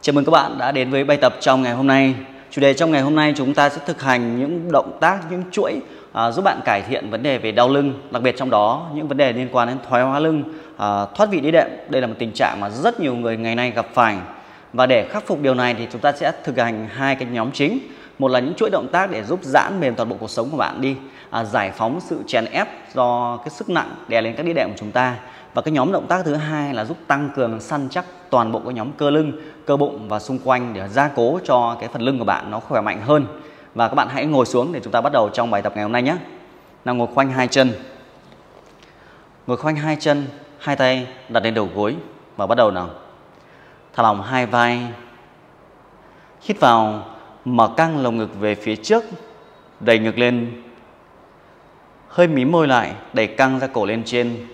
Chào mừng các bạn đã đến với bài tập trong ngày hôm nay. Chủ đề trong ngày hôm nay chúng ta sẽ thực hành những động tác, những chuỗi giúp bạn cải thiện vấn đề về đau lưng, đặc biệt trong đó những vấn đề liên quan đến thoái hóa lưng, thoát vị đĩa đệm. Đây là một tình trạng mà rất nhiều người ngày nay gặp phải. Và để khắc phục điều này thì chúng ta sẽ thực hành hai cái nhóm chính. Một là những chuỗi động tác để giúp giãn mềm toàn bộ cuộc sống của bạn đi, giải phóng sự chèn ép do cái sức nặng đè lên các đĩa đệm của chúng ta. Và cái nhóm động tác thứ hai là giúp tăng cường săn chắc toàn bộ các nhóm cơ lưng, cơ bụng và xung quanh để gia cố cho cái phần lưng của bạn nó khỏe mạnh hơn. Và các bạn hãy ngồi xuống để chúng ta bắt đầu trong bài tập ngày hôm nay nhé. Nào, ngồi khoanh hai chân. Ngồi khoanh hai chân, hai tay đặt lên đầu gối và bắt đầu nào. Thả lỏng hai vai. Hít vào, mở căng lồng ngực về phía trước, đẩy ngực lên. Hơi mím môi lại, đẩy căng ra cổ lên trên.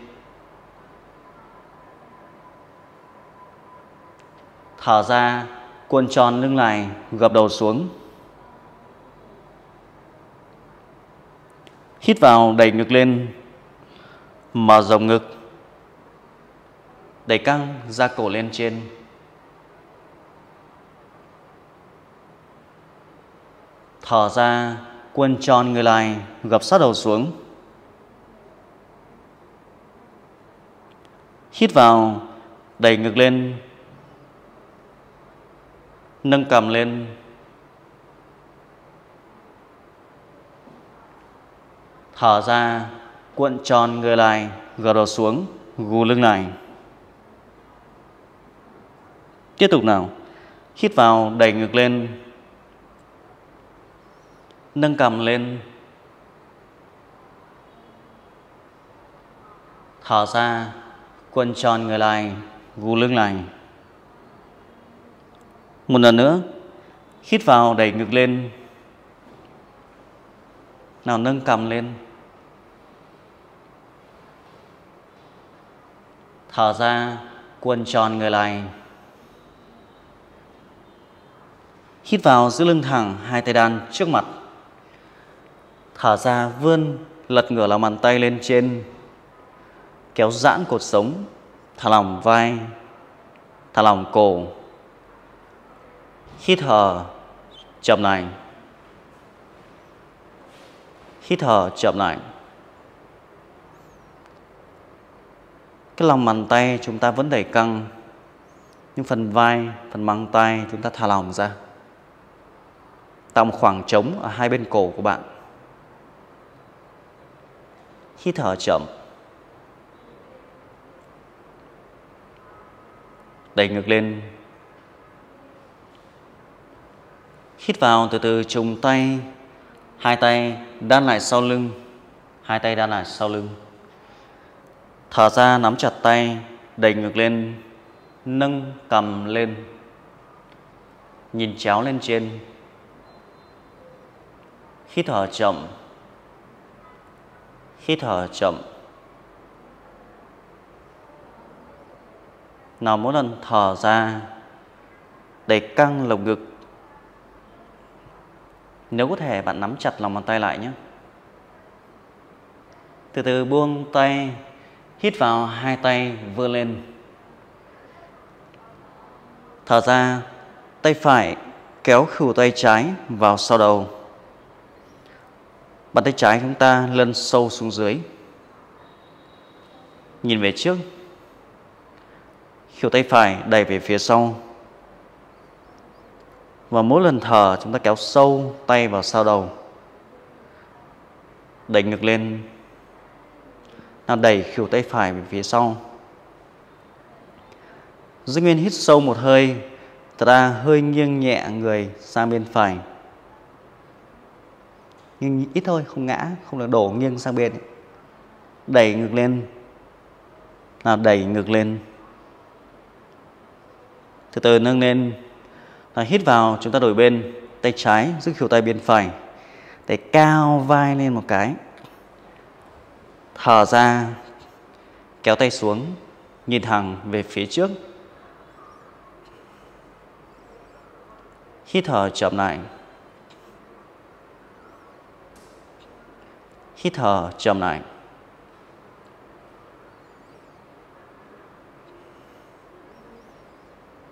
Thở ra, cuộn tròn lưng lại, gập đầu xuống. Hít vào, đẩy ngực lên, mở rộng ngực, đẩy căng ra cổ lên trên. Thở ra, cuộn tròn người lại, gập sát đầu xuống. Hít vào, đẩy ngực lên, nâng cằm lên. Thở ra, cuộn tròn người lại, gập đầu xuống, gù lưng lại. Tiếp tục nào. Hít vào, đẩy ngực lên, nâng cằm lên. Thở ra, cuộn tròn người lại, gù lưng lại. Một lần nữa. Hít vào, đẩy ngực lên. Nào, nâng cằm lên. Thở ra, cuộn tròn người lại. Hít vào, giữ lưng thẳng, hai tay đan trước mặt. Thở ra, vươn, lật ngửa lòng bàn tay lên trên. Kéo giãn cột sống. Thả lỏng vai. Thả lỏng cổ. Hít thở, chậm lại. Hít thở, chậm lại. Cái lòng bàn tay chúng ta vẫn đẩy căng, nhưng phần vai, phần mang tay chúng ta thả lỏng ra, tạo một khoảng trống ở hai bên cổ của bạn. Hít thở chậm. Đẩy ngực lên. Hít vào, từ từ trùng tay, hai tay đan lại sau lưng, hai tay đan lại sau lưng. Thở ra, nắm chặt tay, đẩy ngực lên, nâng cằm lên, nhìn chéo lên trên. Hít thở chậm. Hít thở chậm. Nào, mỗi lần thở ra, đẩy căng lồng ngực. Nếu có thể bạn nắm chặt lòng bàn tay lại nhé. Từ từ buông tay. Hít vào, hai tay vươn lên. Thở ra, tay phải kéo khuỷu tay trái vào sau đầu. Bàn tay trái chúng ta lân sâu xuống dưới. Nhìn về trước. Khuỷu tay phải đẩy về phía sau. Và mỗi lần thở chúng ta kéo sâu tay vào sau đầu. Đẩy ngực lên. Nào, đẩy khuỷu tay phải về phía sau. Giữ nguyên hít sâu một hơi. Thật ra hơi nghiêng nhẹ người sang bên phải. Nhưng ít thôi, không ngã, không được đổ nghiêng sang bên. Đẩy ngực lên. Nào, đẩy ngực lên. Từ từ nâng lên. Nào, hít vào, chúng ta đổi bên. Tay trái giữ khuỷu tay bên phải. Đẩy cao vai lên một cái. Thở ra, kéo tay xuống, nhìn thẳng về phía trước. Hít thở chậm lại. Hít thở chậm lại.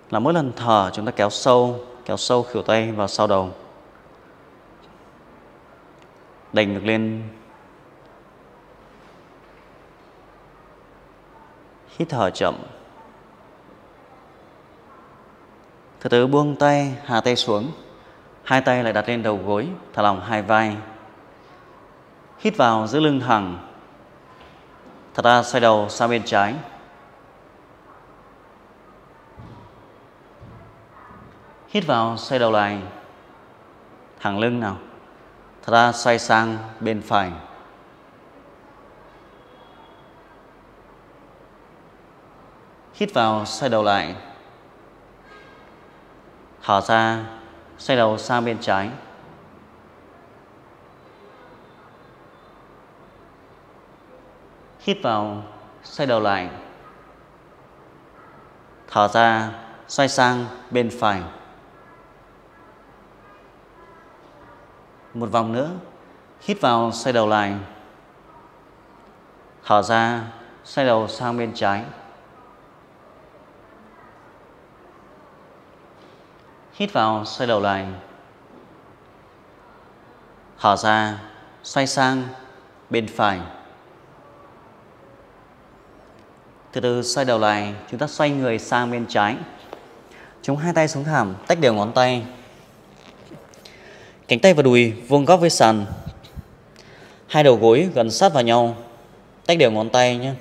là mỗi lần thở chúng ta kéo sâu khuỷu tay vào sau đầu. Đẩy ngực lên. Hít thở chậm. Từ từ buông tay, hạ tay xuống. Hai tay lại đặt lên đầu gối, thả lỏng hai vai. Hít vào giữ lưng thẳng. Thở ra xoay đầu sang bên trái. Hít vào xoay đầu lại. Thẳng lưng nào. Thở ra xoay sang bên phải. Hít vào xoay đầu lại. Thở ra xoay đầu sang bên trái. Hít vào xoay đầu lại. Thở ra xoay sang bên phải. Một vòng nữa. Hít vào xoay đầu lại. Thở ra xoay đầu sang bên trái. Hít vào xoay đầu lại. Thở ra xoay sang bên phải. Từ từ xoay đầu lại, chúng ta xoay người sang bên trái. Chống hai tay xuống thảm, tách đều ngón tay. Cánh tay và đùi vuông góc với sàn. Hai đầu gối gần sát vào nhau. Tách đều ngón tay nhé.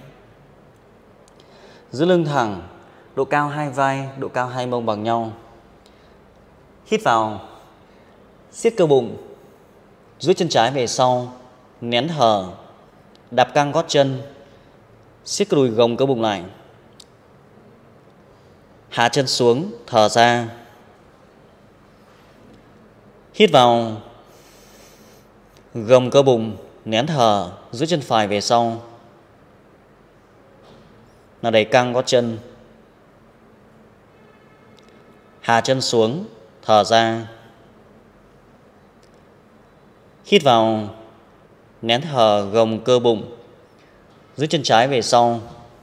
Giữ lưng thẳng, độ cao hai vai, độ cao hai mông bằng nhau. Hít vào, siết cơ bụng, duỗi chân trái về sau, nén thở, đạp căng gót chân, siết cơ đùi gồng cơ bụng lại. Hạ chân xuống, thở ra. Hít vào, gồng cơ bụng, nén thở, duỗi chân phải về sau. Nào đẩy căng gót chân. Hạ chân xuống, thở ra. Hít vào, nén thở, gồng cơ bụng, duỗi chân trái về sau.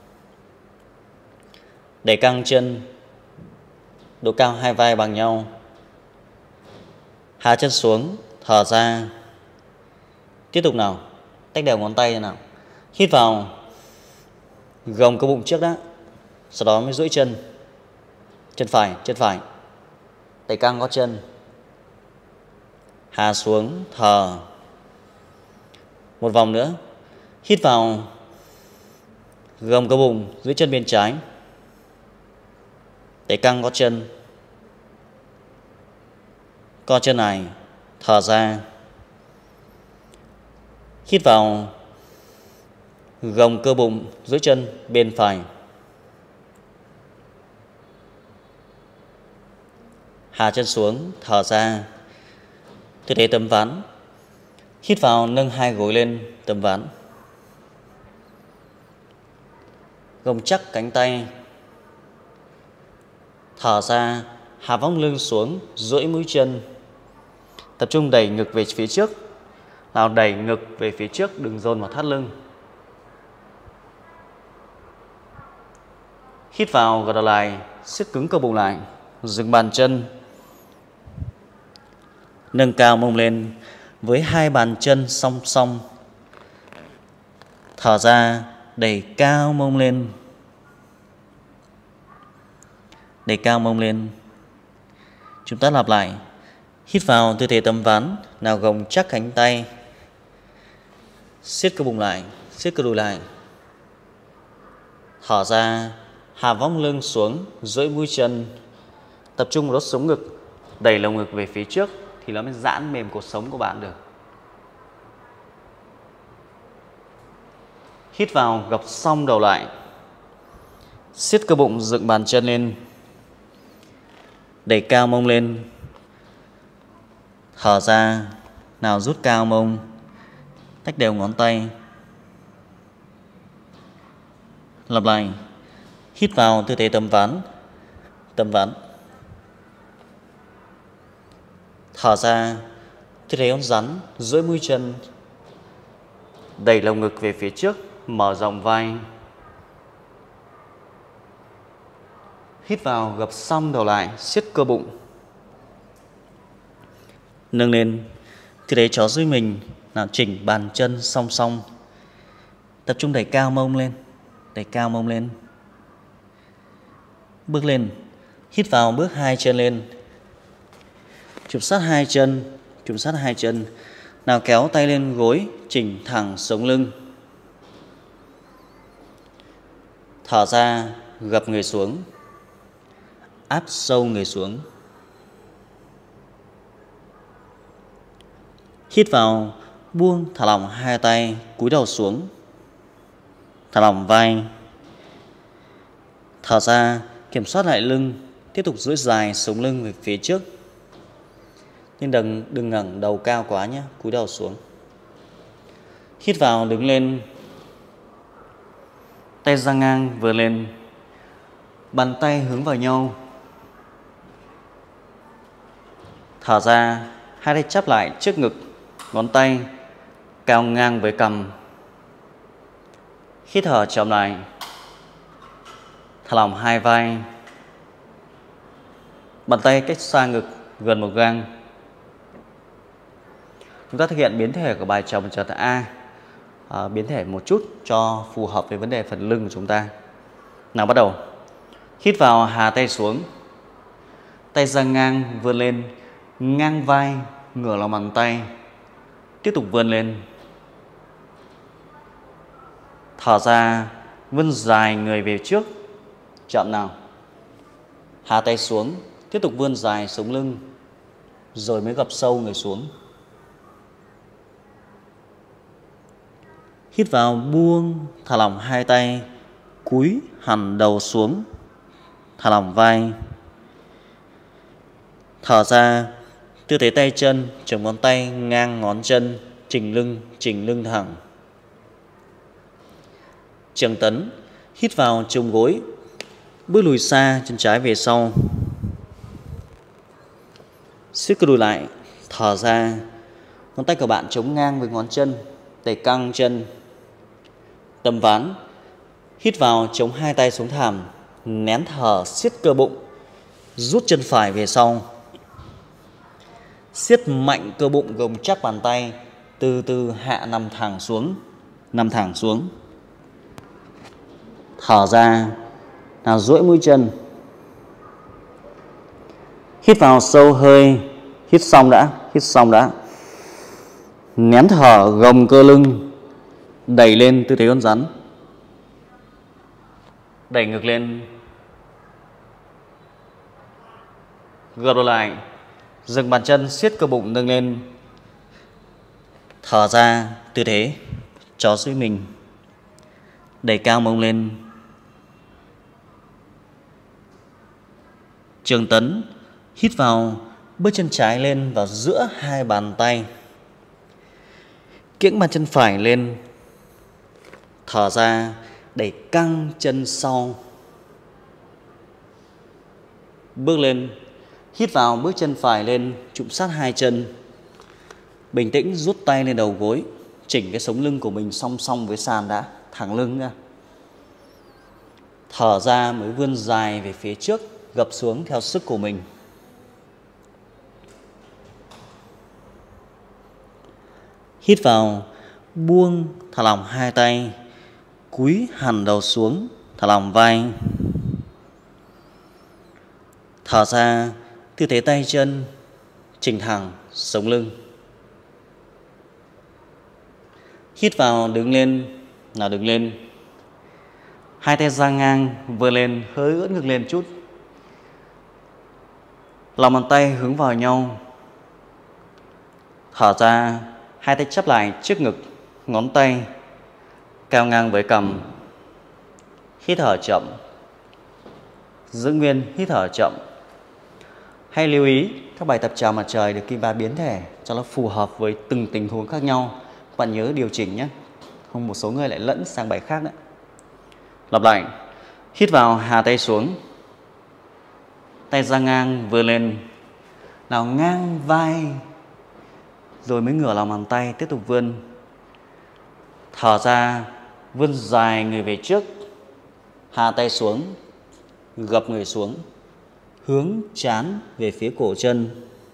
Đẩy căng chân, độ cao hai vai bằng nhau. Hạ chân xuống, thở ra. Tiếp tục nào, tách đều ngón tay nào. Hít vào, gồng cơ bụng trước đã, sau đó mới duỗi chân. Chân phải. Đẩy căng gót chân. Hạ xuống, thở. Một vòng nữa. Hít vào, gồng cơ bụng, duỗi chân bên trái. Đẩy căng gót chân. Co chân này, thở ra. Hít vào, gồng cơ bụng, duỗi chân bên phải. Hạ chân xuống, thở ra. Tư thế tấm ván. Hít vào, nâng hai gối lên, tấm ván. Gồng chắc cánh tay. Thở ra, hạ vòng lưng xuống, duỗi mũi chân. Tập trung đẩy ngực về phía trước. Nào đẩy ngực về phía trước, đừng dồn vào thắt lưng. Hít vào, gật đầu lại, siết cứng cơ bụng lại. Dừng bàn chân. Nâng cao mông lên với hai bàn chân song song. Thở ra, đẩy cao mông lên. Đẩy cao mông lên. Chúng ta lặp lại. Hít vào tư thế tấm ván. Nào gồng chắc cánh tay. Siết cơ bụng lại, siết cơ đùi lại. Thở ra, hạ vòng lưng xuống, duỗi mũi chân. Tập trung vào đốt sống ngực. Đẩy lồng ngực về phía trước thì nó mới giãn mềm cột sống của bạn được. Hít vào, gập song đầu lại. Siết cơ bụng, dựng bàn chân lên. Đẩy cao mông lên. Thở ra, nào rút cao mông. Tách đều ngón tay. Lặp lại. Hít vào tư thế tấm ván. Tấm ván. Thở ra, tư thế ống rắn, duỗi mũi chân. Đẩy lồng ngực về phía trước, mở rộng vai. Hít vào, gập xong đầu lại, siết cơ bụng. Nâng lên, tư thế chó dưới mình. Nào chỉnh bàn chân song song. Tập trung đẩy cao mông lên. Đẩy cao mông lên. Bước lên. Hít vào, bước hai chân lên. Chụp sát hai chân. Chụp sát hai chân. Nào kéo tay lên gối, chỉnh thẳng sống lưng. Thở ra, gập người xuống. Áp sâu người xuống. Hít vào, buông, thả lỏng hai tay, cúi đầu xuống. Thả lỏng vai. Thở ra, kiểm soát lại lưng, tiếp tục duỗi dài sống lưng về phía trước. Nhưng đừng ngẩng đầu cao quá nhé, cúi đầu xuống. Hít vào, đứng lên. Tay ra ngang vừa lên. Bàn tay hướng vào nhau. Thở ra, hai tay chắp lại trước ngực, ngón tay cao ngang với cằm. Hít thở chậm lại. Thả lỏng hai vai. Bàn tay cách xa ngực gần một gang. Chúng ta thực hiện biến thể của bài chồng chợt A. Biến thể một chút cho phù hợp với vấn đề phần lưng của chúng ta. Nào bắt đầu. Hít vào, hạ tay xuống. Tay ra ngang vươn lên, ngang vai, ngửa lòng bàn tay. Tiếp tục vươn lên. Thở ra, vươn dài người về trước. Chậm nào. Hạ tay xuống, tiếp tục vươn dài sống lưng, rồi mới gập sâu người xuống. Hít vào, buông, thả lỏng hai tay, cúi hẳn đầu xuống, thả lỏng vai. Thở ra, tư thế tay chân, chồng ngón tay ngang ngón chân, chỉnh lưng thẳng. Trường tấn, hít vào chồng gối, bước lùi xa, chân trái về sau. Siết cơ đùi lại, thở ra, ngón tay của bạn chống ngang với ngón chân, đẩy căng chân. Tầm ván, hít vào chống hai tay xuống thảm, nén thở, siết cơ bụng, rút chân phải về sau. Siết mạnh cơ bụng, gồng chắc bàn tay, từ từ hạ nằm thẳng xuống. Nằm thẳng xuống. Thở ra, nào duỗi mũi chân. Hít vào sâu hơi, hít xong đã. Nén thở, gồng cơ lưng, đẩy lên tư thế con rắn. Đẩy ngực lên. Gập đầu lại, dừng bàn chân, siết cơ bụng nâng lên. Thở ra, tư thế chó dưới mình. Đẩy cao mông lên. Trường tấn, hít vào, bước chân trái lên vào giữa hai bàn tay. Kiễng bàn chân phải lên. Thở ra, đẩy căng chân sau. Bước lên. Hít vào, bước chân phải lên, chụm sát hai chân. Bình tĩnh rút tay lên đầu gối, chỉnh cái sống lưng của mình song song với sàn đã, thẳng lưng ra. Thở ra mới vươn dài về phía trước, gập xuống theo sức của mình. Hít vào, buông, thả lỏng hai tay, cúi hẳn đầu xuống, thả lỏng vai. Thở ra, tư thế tay chân, chỉnh thẳng, sống lưng. Hít vào, đứng lên, nào đứng lên. Hai tay ra ngang, vươn lên, hơi ưỡn ngực lên chút. Lòng bàn tay hướng vào nhau. Thở ra, hai tay chắp lại trước ngực, ngón tay cao ngang với cằm. Hít thở chậm. Giữ nguyên, hít thở chậm. Hay lưu ý các bài tập chào mặt trời được Kim Ba biến thể cho nó phù hợp với từng tình huống khác nhau. Các bạn nhớ điều chỉnh nhé. Không một số người lại lẫn sang bài khác nữa. Lặp lại. Hít vào, hạ tay xuống. Tay ra ngang, vươn lên. Nào ngang vai. Rồi mới ngửa lòng bàn tay, tiếp tục vươn. Thở ra, vươn dài người về trước. Hạ tay xuống. gập người xuống, hướng trán về phía cổ chân.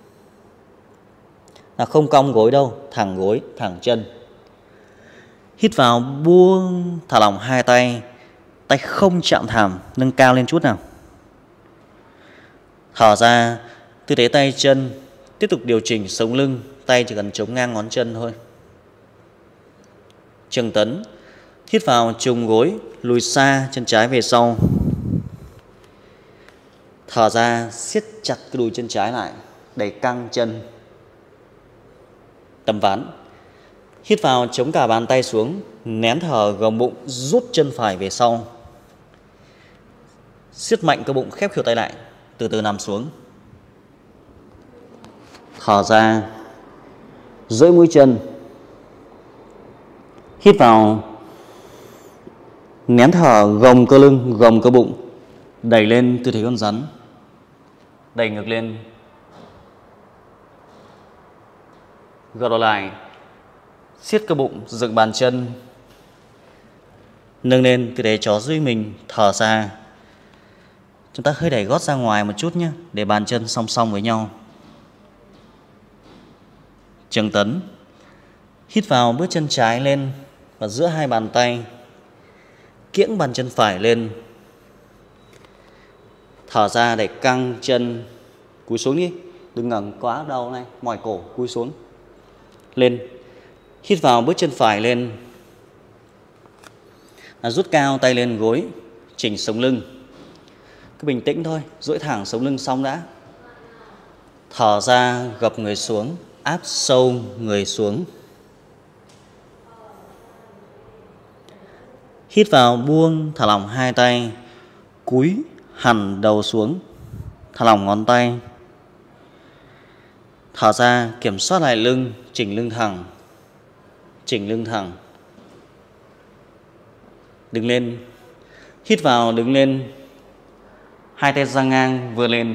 Là không cong gối đâu, thẳng gối, thẳng chân. Hít vào, buông, thả lỏng hai tay. Tay không chạm thảm, nâng cao lên chút nào. Thở ra, tư thế tay chân tiếp tục điều chỉnh sống lưng, tay chỉ cần chống ngang ngón chân thôi. Trường tấn, hít vào trùng gối, lùi xa chân trái về sau. Thở ra, siết chặt cái đùi chân trái lại, đẩy căng chân. Tầm ván, hít vào chống cả bàn tay xuống, nén thở gồng bụng, rút chân phải về sau. Siết mạnh cơ bụng, khép khuỷu tay lại, từ từ nằm xuống. Thở ra, duỗi mũi chân. Hít vào, nén thở gồng cơ lưng, gồng cơ bụng, đẩy lên tư thế con rắn. Đẩy ngược lên. Gật đầu lại, siết cơ bụng, dựng bàn chân. Nâng lên tư thế chó dưới mình, thở ra. Chúng ta hơi đẩy gót ra ngoài một chút nhé, để bàn chân song song với nhau. Trường tấn, hít vào bước chân trái lên và giữa hai bàn tay, kiễng bàn chân phải lên. Thở ra để căng chân, cúi xuống đi, đừng ngẩng quá đầu này, mỏi cổ, cúi xuống. Lên, hít vào bước chân phải lên. Rút cao tay lên gối, chỉnh sống lưng. Cứ bình tĩnh thôi, duỗi thẳng sống lưng xong đã. Thở ra, gập người xuống, áp sâu người xuống. Hít vào, buông, thả lỏng hai tay, cúi hẳn đầu xuống, thả lỏng ngón tay. Thở ra, kiểm soát lại lưng, chỉnh lưng thẳng. Chỉnh lưng thẳng. Đứng lên. Hít vào, đứng lên. Hai tay dang ngang, vươn lên.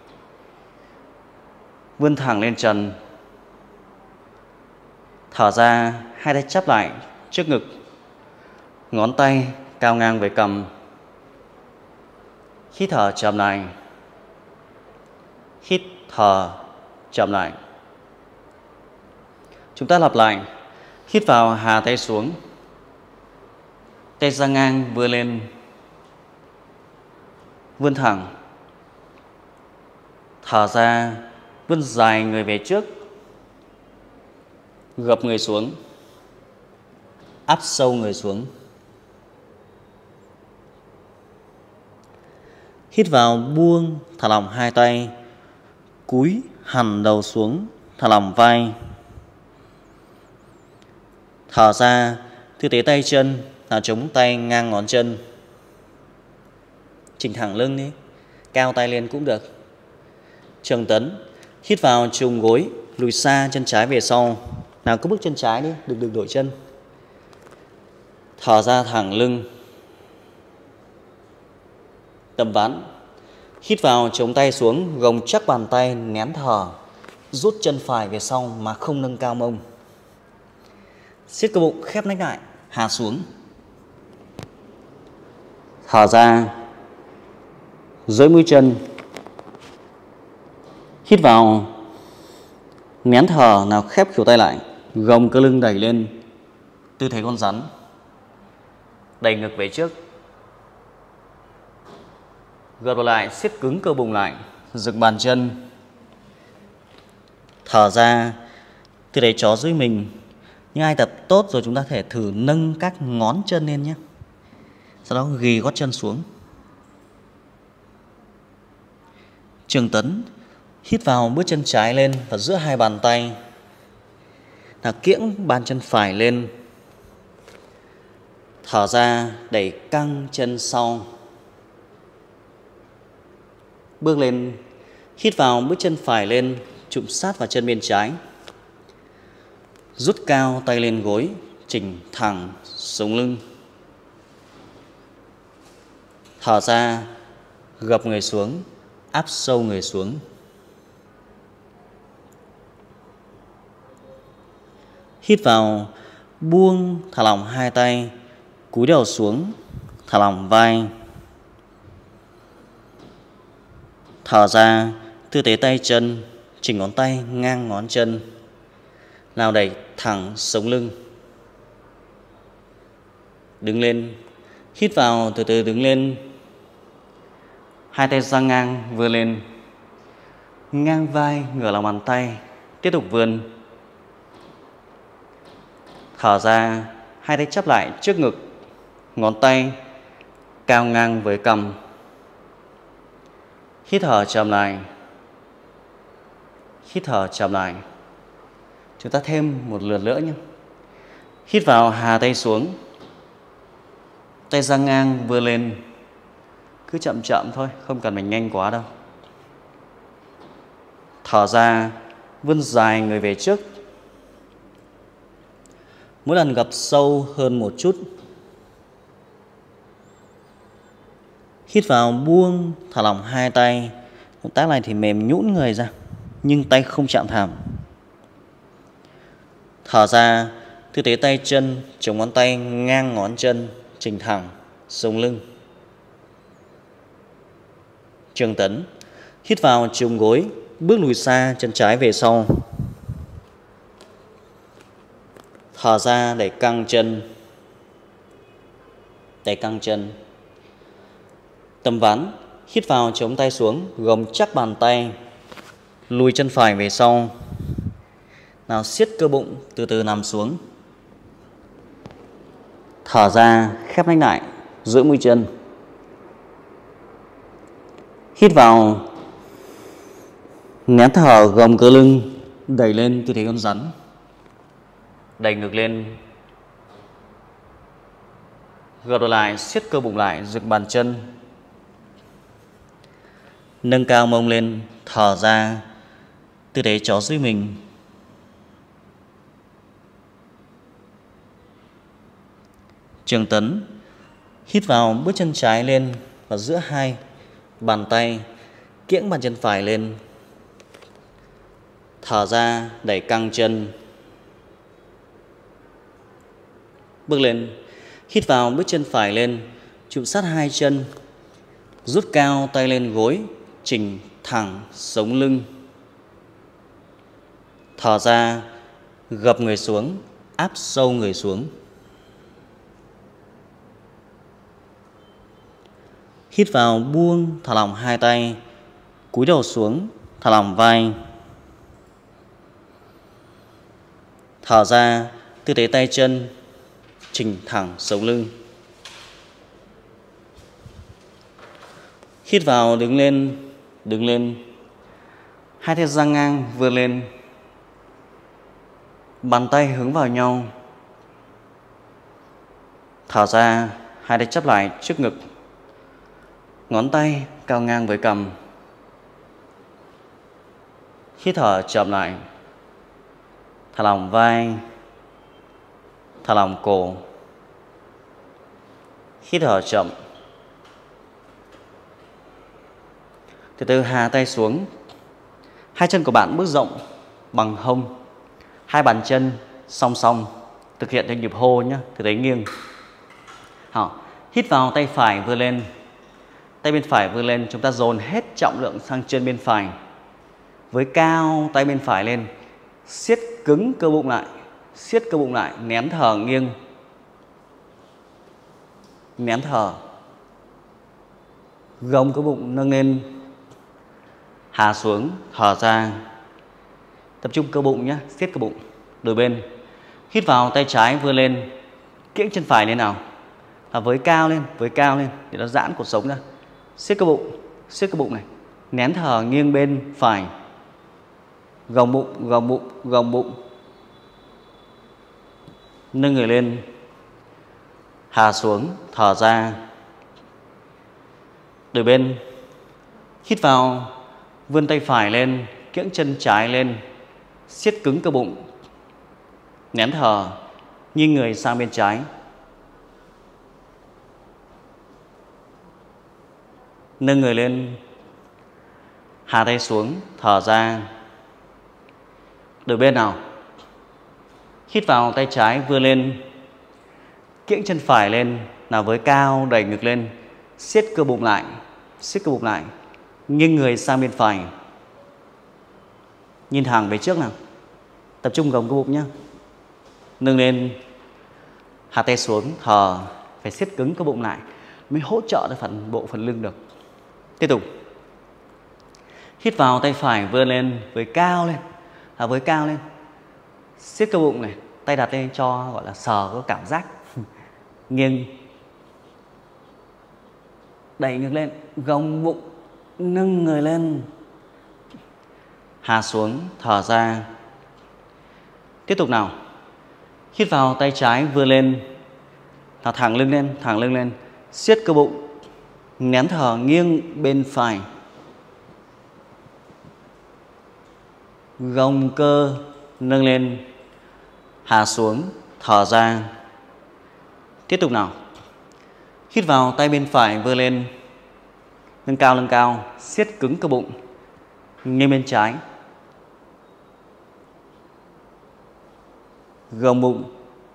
Vươn thẳng lên trần. Thở ra, hai tay chắp lại trước ngực. Ngón tay cao ngang với cằm. Hít thở chậm lại. Hít thở chậm lại. Chúng ta lặp lại. Hít vào, hạ tay xuống. Tay dang ngang, vươn lên. Vươn thẳng. Thở ra, vươn dài người về trước. Gập người xuống. Áp sâu người xuống. Hít vào, buông, thả lỏng hai tay. Cúi hẳn đầu xuống, thả lỏng vai. Thở ra, tư thế tay chân là chống tay ngang ngón chân. Chỉnh thẳng lưng đi, cao tay lên cũng được. Trường tấn, hít vào trùng gối, lùi xa chân trái về sau. Nào cứ bước chân trái đi, đừng đổi chân. Thở ra thẳng lưng. Tầm ván, hít vào chống tay xuống, gồng chắc bàn tay, nén thở. Rút chân phải về sau mà không nâng cao mông. Siết cơ bụng, khép nách lại, hạ xuống. Thở ra, duỗi mũi chân. Hít vào, nén thở, nào khép khuỷu tay lại, gồng cơ lưng đẩy lên tư thế con rắn. Đẩy ngực về trước. Gật vào lại, siết cứng cơ bụng lại, dựng bàn chân. Thở ra, tư thế chó dưới mình. Nhưng ai tập tốt rồi chúng ta thể thử nâng các ngón chân lên nhé. Sau đó ghì gót chân xuống. Trường tấn, hít vào bước chân trái lên và giữa hai bàn tay. Là kiễng bàn chân phải lên. Thở ra, đẩy căng chân sau. Bước lên, hít vào bước chân phải lên, chụm sát vào chân bên trái. Rút cao tay lên gối, chỉnh thẳng sống lưng. Thở ra, gập người xuống, áp sâu người xuống. Hít vào, buông, thả lỏng hai tay, cúi đầu xuống, thả lỏng vai. Thở ra, tư thế tay chân, chỉnh ngón tay ngang ngón chân. Nào đẩy thẳng sống lưng. Đứng lên. Hít vào, từ từ đứng lên. Hai tay dang ngang, vươn lên. Ngang vai, ngửa lòng bàn tay. Tiếp tục vươn. Thở ra, hai tay chắp lại trước ngực. Ngón tay cao ngang với cằm. Hít thở chậm lại. Hít thở chậm lại. Chúng ta thêm một lượt nữa nhé. Hít vào, hạ tay xuống. Tay dang ngang vươn lên. Cứ chậm chậm thôi, không cần mình nhanh quá đâu. Thở ra, vươn dài người về trước. Mỗi lần gập sâu hơn một chút. Hít vào, buông, thả lỏng hai tay. Động tác này thì mềm nhũn người ra, nhưng tay không chạm thảm. Thở ra, tư thế tay chân, chống ngón tay ngang ngón chân, chỉnh thẳng, sống lưng. Trường tấn. Hít vào, chùm gối, bước lùi xa, chân trái về sau. Thở ra, đẩy căng chân. Đẩy căng chân. Tầm ván. Hít vào, chống tay xuống, gồng chắc bàn tay. Lùi chân phải về sau. Nào siết cơ bụng, từ từ nằm xuống. Thở ra, khép nách lại, duỗi mũi chân. Hít vào, nén thở, gồng cơ lưng, đẩy lên tư thế con rắn. Đẩy ngực lên. Gập đầu lại, siết cơ bụng lại, dựng bàn chân. Nâng cao mông lên, thở ra, tư thế chó dưới mình. Trường tấn. Hít vào, bước chân trái lên và giữa hai bàn tay, kiễng bàn chân phải lên. Thở ra, đẩy căng chân. Bước lên. Hít vào, bước chân phải lên, chụm sát hai chân. Rút cao tay lên gối, chỉnh thẳng sống lưng. Thở ra, gập người xuống, áp sâu người xuống. Hít vào, buông, thả lỏng hai tay, cúi đầu xuống, thả lỏng vai. Thở ra, tư thế tay chân, chỉnh thẳng sống lưng. Hít vào, đứng lên, đứng lên. Hai tay dang ngang, vươn lên. Bàn tay hướng vào nhau. Thở ra, hai tay chắp lại trước ngực. Ngón tay cao ngang với cằm. Hít thở chậm lại. Thả lỏng vai. Thả lỏng cổ. Hít thở chậm. Từ từ hạ tay xuống. Hai chân của bạn bước rộng bằng hông. Hai bàn chân song song. Thực hiện theo nhịp hô nhé, từ đấy nghiêng. Hít vào, tay phải vươn lên. Tay bên phải vươn lên, chúng ta dồn hết trọng lượng sang chân bên phải. Với cao, tay bên phải lên. Siết cứng cơ bụng lại. Siết cơ bụng lại, nén thở nghiêng. Nén thở. Gồng cơ bụng nâng lên. Hạ xuống, thở ra. Tập trung cơ bụng nhé, siết cơ bụng. Đôi bên. Hít vào, tay trái vươn lên. Kiễng chân phải lên nào. Với cao lên, để nó giãn cột sống ra. Siết cơ bụng này. Nén thở nghiêng bên phải. Gồng bụng, gồng bụng, gồng bụng. Nâng người lên. Hạ xuống, thở ra. Đôi bên. Hít vào, vươn tay phải lên, kiễng chân trái lên. Siết cứng cơ bụng. Nén thở, nghiêng người sang bên trái. Nâng người lên. Hạ tay xuống, thở ra. Đôi bên nào. Hít vào, tay trái vươn lên. Kiễng chân phải lên. Nào với cao, đẩy ngực lên. Siết cơ bụng lại. Siết cơ bụng lại. Nghiêng người sang bên phải. Nhìn thẳng về trước nào. Tập trung gồng cơ bụng nhé. Nâng lên, hạ tay xuống, thở. Phải siết cứng cơ bụng lại mới hỗ trợ cho phần lưng được. Tiếp tục. Hít vào, tay phải vươn lên, với cao lên. Với cao lên. Siết cơ bụng này, tay đặt lên cho gọi là sờ có cảm giác. Nghiêng. Đẩy ngược lên, gồng bụng, nâng người lên. Hạ xuống, thở ra. Tiếp tục nào. Hít vào, tay trái vươn lên. Thẳng lưng lên, thẳng lưng lên. Siết cơ bụng. Nén thở, nghiêng bên phải. Gồng cơ, nâng lên. Hạ xuống, thở ra. Tiếp tục nào. Hít vào, tay bên phải vươn lên. Lưng cao, siết cứng cơ bụng. Nghiêng bên trái. Gồng bụng.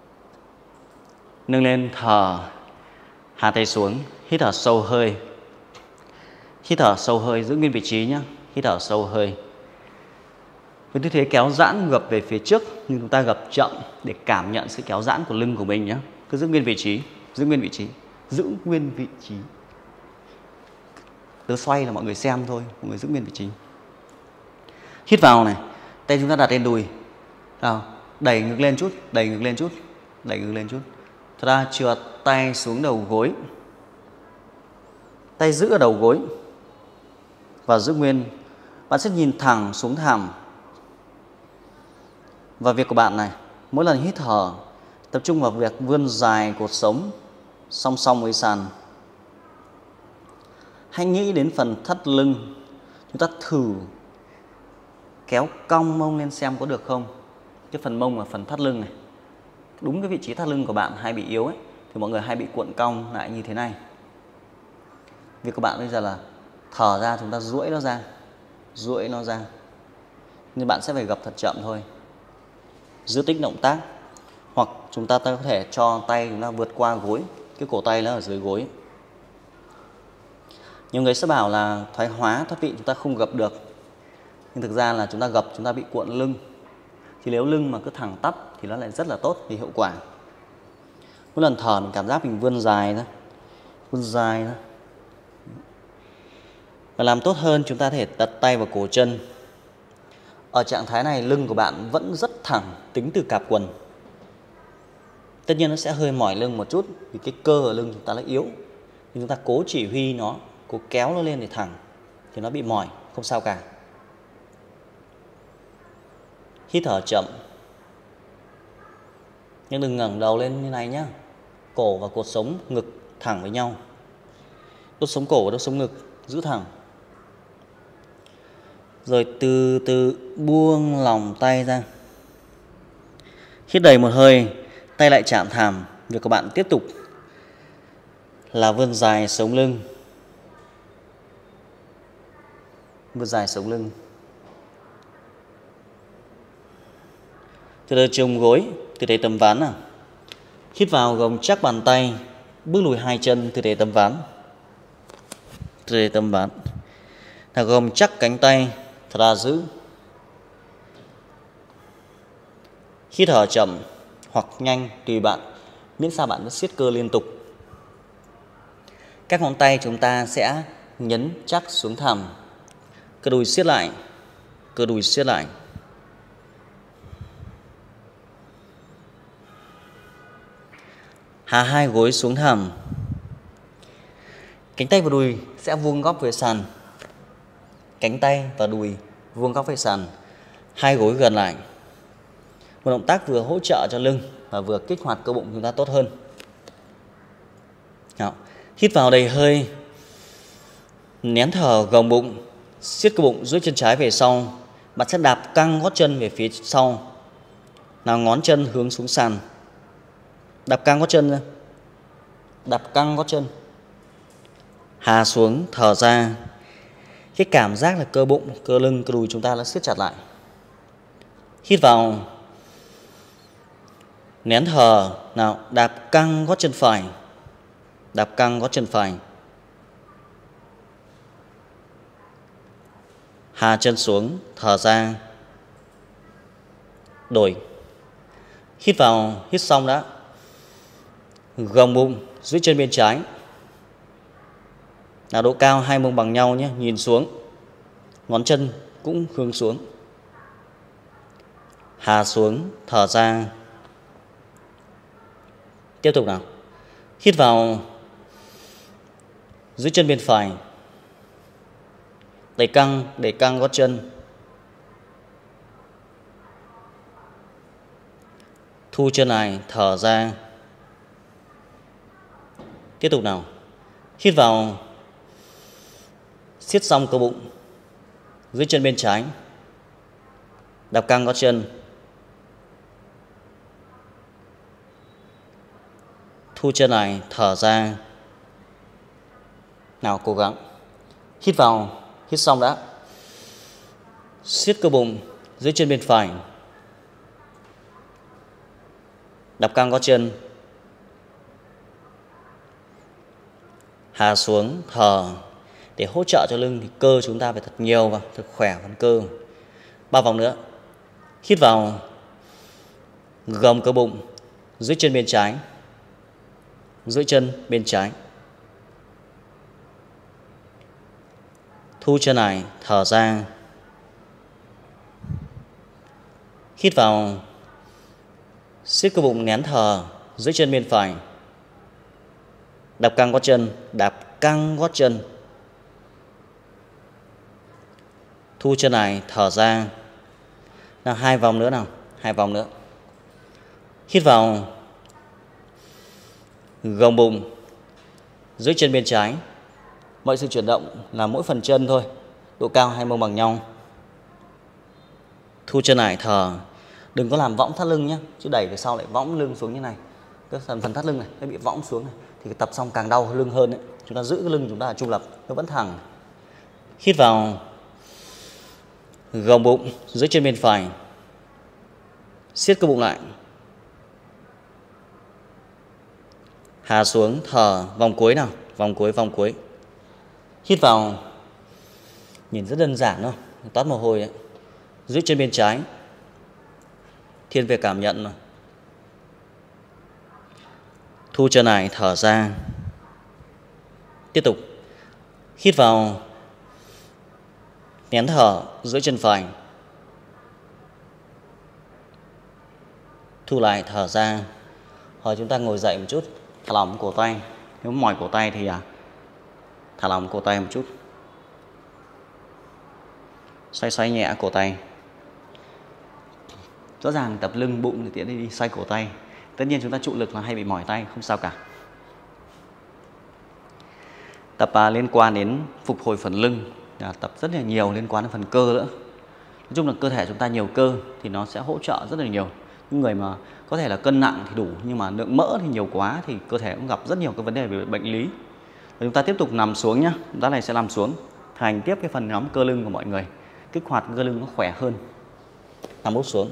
Nâng lên, thở. Hạ tay xuống, hít thở sâu hơi. Hít thở sâu hơi, giữ nguyên vị trí nhé. Hít thở sâu hơi. Với tư thế kéo giãn gập về phía trước, nhưng chúng ta gập chậm để cảm nhận sự kéo giãn của lưng của mình nhé. Cứ giữ nguyên vị trí, giữ nguyên vị trí, giữ nguyên vị trí. Tớ xoay là mọi người xem thôi, mọi người giữ nguyên vị trí. Hít vào này, tay chúng ta đặt lên đùi. Nào, đẩy ngược lên chút, đẩy ngược lên chút, đẩy ngược lên chút. Thật ra trượt tay xuống đầu gối. Tay giữ ở đầu gối và giữ nguyên. Bạn sẽ nhìn thẳng xuống thảm. Và việc của bạn này, mỗi lần hít thở tập trung vào việc vươn dài cột sống song song với sàn. Hãy nghĩ đến phần thắt lưng. Chúng ta thử kéo cong mông lên xem có được không. Cái phần mông và phần thắt lưng này, đúng cái vị trí thắt lưng của bạn hay bị yếu ấy, thì mọi người hay bị cuộn cong lại như thế này. Việc của bạn bây giờ là thở ra, chúng ta duỗi nó ra, duỗi nó ra. Nhưng bạn sẽ phải gập thật chậm thôi. Giữ tích động tác. Hoặc chúng ta có thể cho tay chúng ta vượt qua gối. Cái cổ tay nó ở dưới gối. Nhiều người sẽ bảo là thoái hóa thoát vị chúng ta không gập được. Nhưng thực ra là chúng ta gập, chúng ta bị cuộn lưng. Thì nếu lưng mà cứ thẳng tắp thì nó lại rất là tốt vì hiệu quả. Mỗi lần thở mình cảm giác mình vươn dài ra, vươn dài ra. Và làm tốt hơn chúng ta có thể đặt tay vào cổ chân. Ở trạng thái này lưng của bạn vẫn rất thẳng tính từ cạp quần. Tất nhiên nó sẽ hơi mỏi lưng một chút vì cái cơ ở lưng chúng ta là yếu. Nhưng chúng ta cố chỉ huy nó, cố kéo nó lên để thẳng thì nó bị mỏi, không sao cả. Hít thở chậm. Nhưng đừng ngẩng đầu lên như này nhá. Cổ và cột sống ngực thẳng với nhau. Đốt sống cổ và đốt sống ngực giữ thẳng. Rồi từ từ buông lỏng tay ra. Hít đầy một hơi, tay lại chạm thảm. Việc của bạn tiếp tục là vươn dài sống lưng. Vươn dài sống lưng. Từ từ trùng gối, tư thế tấm ván nào. Hít vào gồng chắc bàn tay, bước lùi hai chân, tư thế tấm ván. Tư thế tấm ván. Là gồng chắc cánh tay, thật ra giữ. Hít thở chậm hoặc nhanh tùy bạn, miễn sao bạn vẫn siết cơ liên tục. Các ngón tay chúng ta sẽ nhấn chắc xuống thảm. Cơ đùi siết lại, cơ đùi siết lại. Hạ hai gối xuống thảm. Cánh tay và đùi sẽ vuông góc về sàn. Cánh tay và đùi vuông góc về sàn. Hai gối gần lại. Một động tác vừa hỗ trợ cho lưng và vừa kích hoạt cơ bụng chúng ta tốt hơn. Đó. Hít vào đầy hơi. Nén thở gồng bụng. Siết cơ bụng, duỗi chân trái về sau. Bạn sẽ đạp căng gót chân về phía sau. Nào ngón chân hướng xuống sàn. Đạp căng gót chân ra. Đạp căng gót chân. Hạ xuống, thở ra. Cái cảm giác là cơ bụng, cơ lưng, cơ đùi chúng ta đã siết chặt lại. Hít vào. Nén thở. Nào, đạp căng gót chân phải. Đạp căng gót chân phải. Hạ chân xuống, thở ra. Đổi. Hít vào, hít xong đã. Gồng bụng, duỗi chân bên trái. Nào độ cao hai mông bằng nhau nhé, nhìn xuống. Ngón chân cũng hướng xuống. Hạ xuống, thở ra. Tiếp tục nào. Hít vào, duỗi chân bên phải. Đẩy căng gót chân. Thu chân này, thở ra. Tiếp tục nào. Hít vào, siết xong cơ bụng, duỗi chân bên trái. Đạp căng gót chân. Thu chân này, thở ra. Nào cố gắng. Hít vào, hít xong đã. Siết cơ bụng, duỗi chân bên phải. Đạp căng gót chân. Hạ xuống, thở. Để hỗ trợ cho lưng thì cơ chúng ta phải thật nhiều và thật khỏe phần cơ. 3 vòng nữa. Hít vào, gồng cơ bụng, duỗi chân bên trái. Duỗi chân bên trái. Thu chân này, thở ra. Hít vào, siết cơ bụng nén thở, duỗi chân bên phải. Đạp căng gót chân, đạp căng gót chân. Thu chân này, thở ra. Nào 2 vòng nữa nào, 2 vòng nữa. Hít vào, gồng bụng, duỗi chân bên trái. Mọi sự chuyển động là mỗi phần chân thôi. Độ cao hai mông bằng nhau. Thu chân này, thở. Đừng có làm võng thắt lưng nhé, chứ đẩy về sau lại võng lưng xuống như này. Cái phần thắt lưng này nó bị võng xuống này, thì tập xong càng đau lưng hơn đấy. Chúng ta giữ cái lưng chúng ta là trung lập, nó vẫn thẳng. Hít vào, gồng bụng, duỗi chân bên phải. Siết cơ bụng lại. Hạ xuống, thở. Vòng cuối nào, vòng cuối. Hít vào. Nhìn rất đơn giản thôi, toát mồ hôi ấy. Duỗi chân bên trái. Thiên về cảm nhận rồi. Thu chân này, thở ra. Tiếp tục. Hít vào, nén thở, duỗi chân phải. Thu lại, thở ra. Rồi chúng ta ngồi dậy một chút, thả lỏng cổ tay. Nếu mỏi cổ tay thì thả lỏng cổ tay một chút. Xoay nhẹ cổ tay. Rõ ràng tập lưng bụng thì tiện đi xoay cổ tay. Tất nhiên chúng ta trụ lực là hay bị mỏi tay, không sao cả. Tập liên quan đến phục hồi phần lưng, tập rất là nhiều liên quan đến phần cơ nữa. Nói chung là cơ thể chúng ta nhiều cơ thì nó sẽ hỗ trợ rất là nhiều. Những người mà có thể là cân nặng thì đủ, nhưng mà lượng mỡ thì nhiều quá thì cơ thể cũng gặp rất nhiều cái vấn đề về bệnh lý. Và chúng ta tiếp tục nằm xuống nhé. Chúng ta này sẽ nằm xuống, hành tiếp cái phần nhóm cơ lưng của mọi người, kích hoạt cơ lưng nó khỏe hơn. Nằm úp xuống.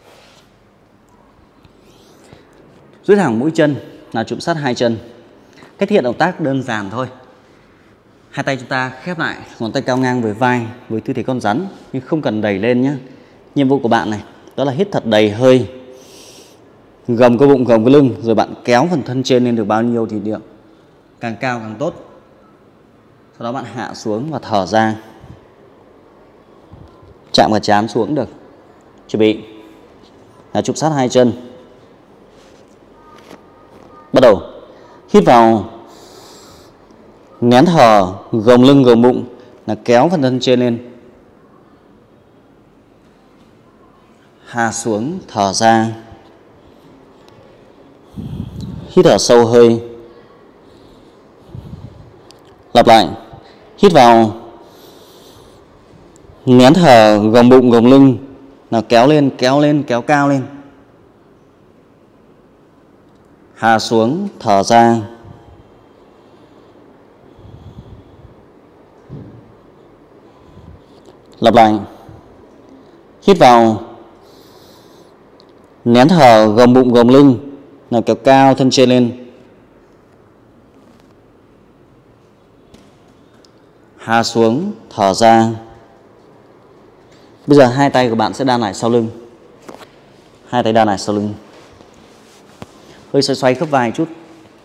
Duỗi thẳng mũi chân là chụm sát hai chân. Cách thực hiện động tác đơn giản thôi. Hai tay chúng ta khép lại, ngón tay cao ngang với vai với tư thế con rắn, nhưng không cần đẩy lên nhé. Nhiệm vụ của bạn này đó là hít thật đầy hơi, gồng cơ bụng, gồng cái lưng, rồi bạn kéo phần thân trên lên được bao nhiêu thì được, càng cao càng tốt. Sau đó bạn hạ xuống và thở ra, chạm vào trán xuống được. Chuẩn bị là chụp sát hai chân. Bắt đầu. Hít vào, nén thở, gồng lưng gồng bụng, là kéo phần thân trên lên. Hạ xuống, thở ra. Hít thở sâu hơi. Lặp lại. Hít vào, nén thở, gồng bụng gồng lưng, là kéo lên, kéo cao lên. Hạ xuống, thở ra. Lặp lại. Hít vào, nén thở, gồng bụng gồng lưng, là kéo cao thân trên lên. Hạ xuống, thở ra. Bây giờ hai tay của bạn sẽ đan lại sau lưng. Hai tay đan lại sau lưng. Hơi xoay xoay khớp vai chút.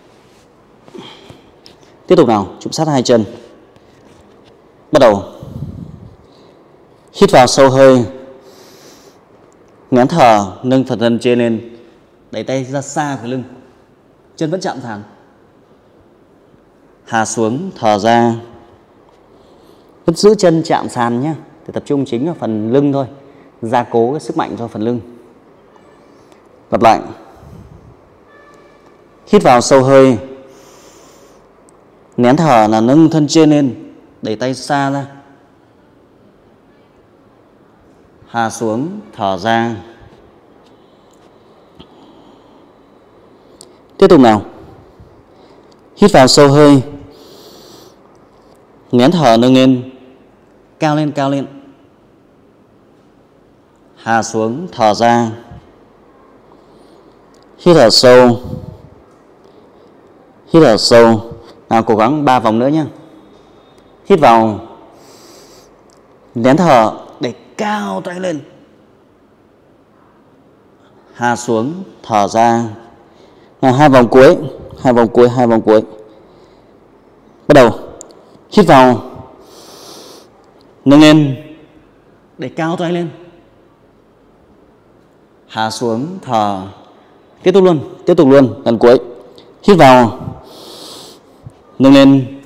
Tiếp tục nào, chụm sát hai chân. Bắt đầu. Hít vào sâu hơi. Nén thở, nâng phần thân trên lên. Đẩy tay ra xa khỏi lưng. Chân vẫn chạm sàn. Hạ xuống, thở ra. Vẫn giữ chân chạm sàn nhé. Để tập trung chính vào phần lưng thôi. Gia cố cái sức mạnh cho phần lưng. Lặp lại. Hít vào sâu hơi. Nén thở là nâng thân trên lên. Đẩy tay xa ra. Hạ xuống, thở ra. Tiếp tục nào. Hít vào sâu hơi. Nén thở nâng lên. Cao lên, cao lên. Hạ xuống, thở ra. Hít thở sâu. Hít thở sâu. Nào, cố gắng 3 vòng nữa nhé. Hít vào. Nén thở. Để cao tay lên. Hạ xuống, thở ra. Nào, 2 vòng cuối. 2 vòng cuối, 2 vòng cuối. Bắt đầu. Hít vào. Nâng lên. Để cao tay lên. Hạ xuống, thở. Tiếp tục luôn, tiếp tục luôn. Lần cuối. Hít vào. Nâng lên.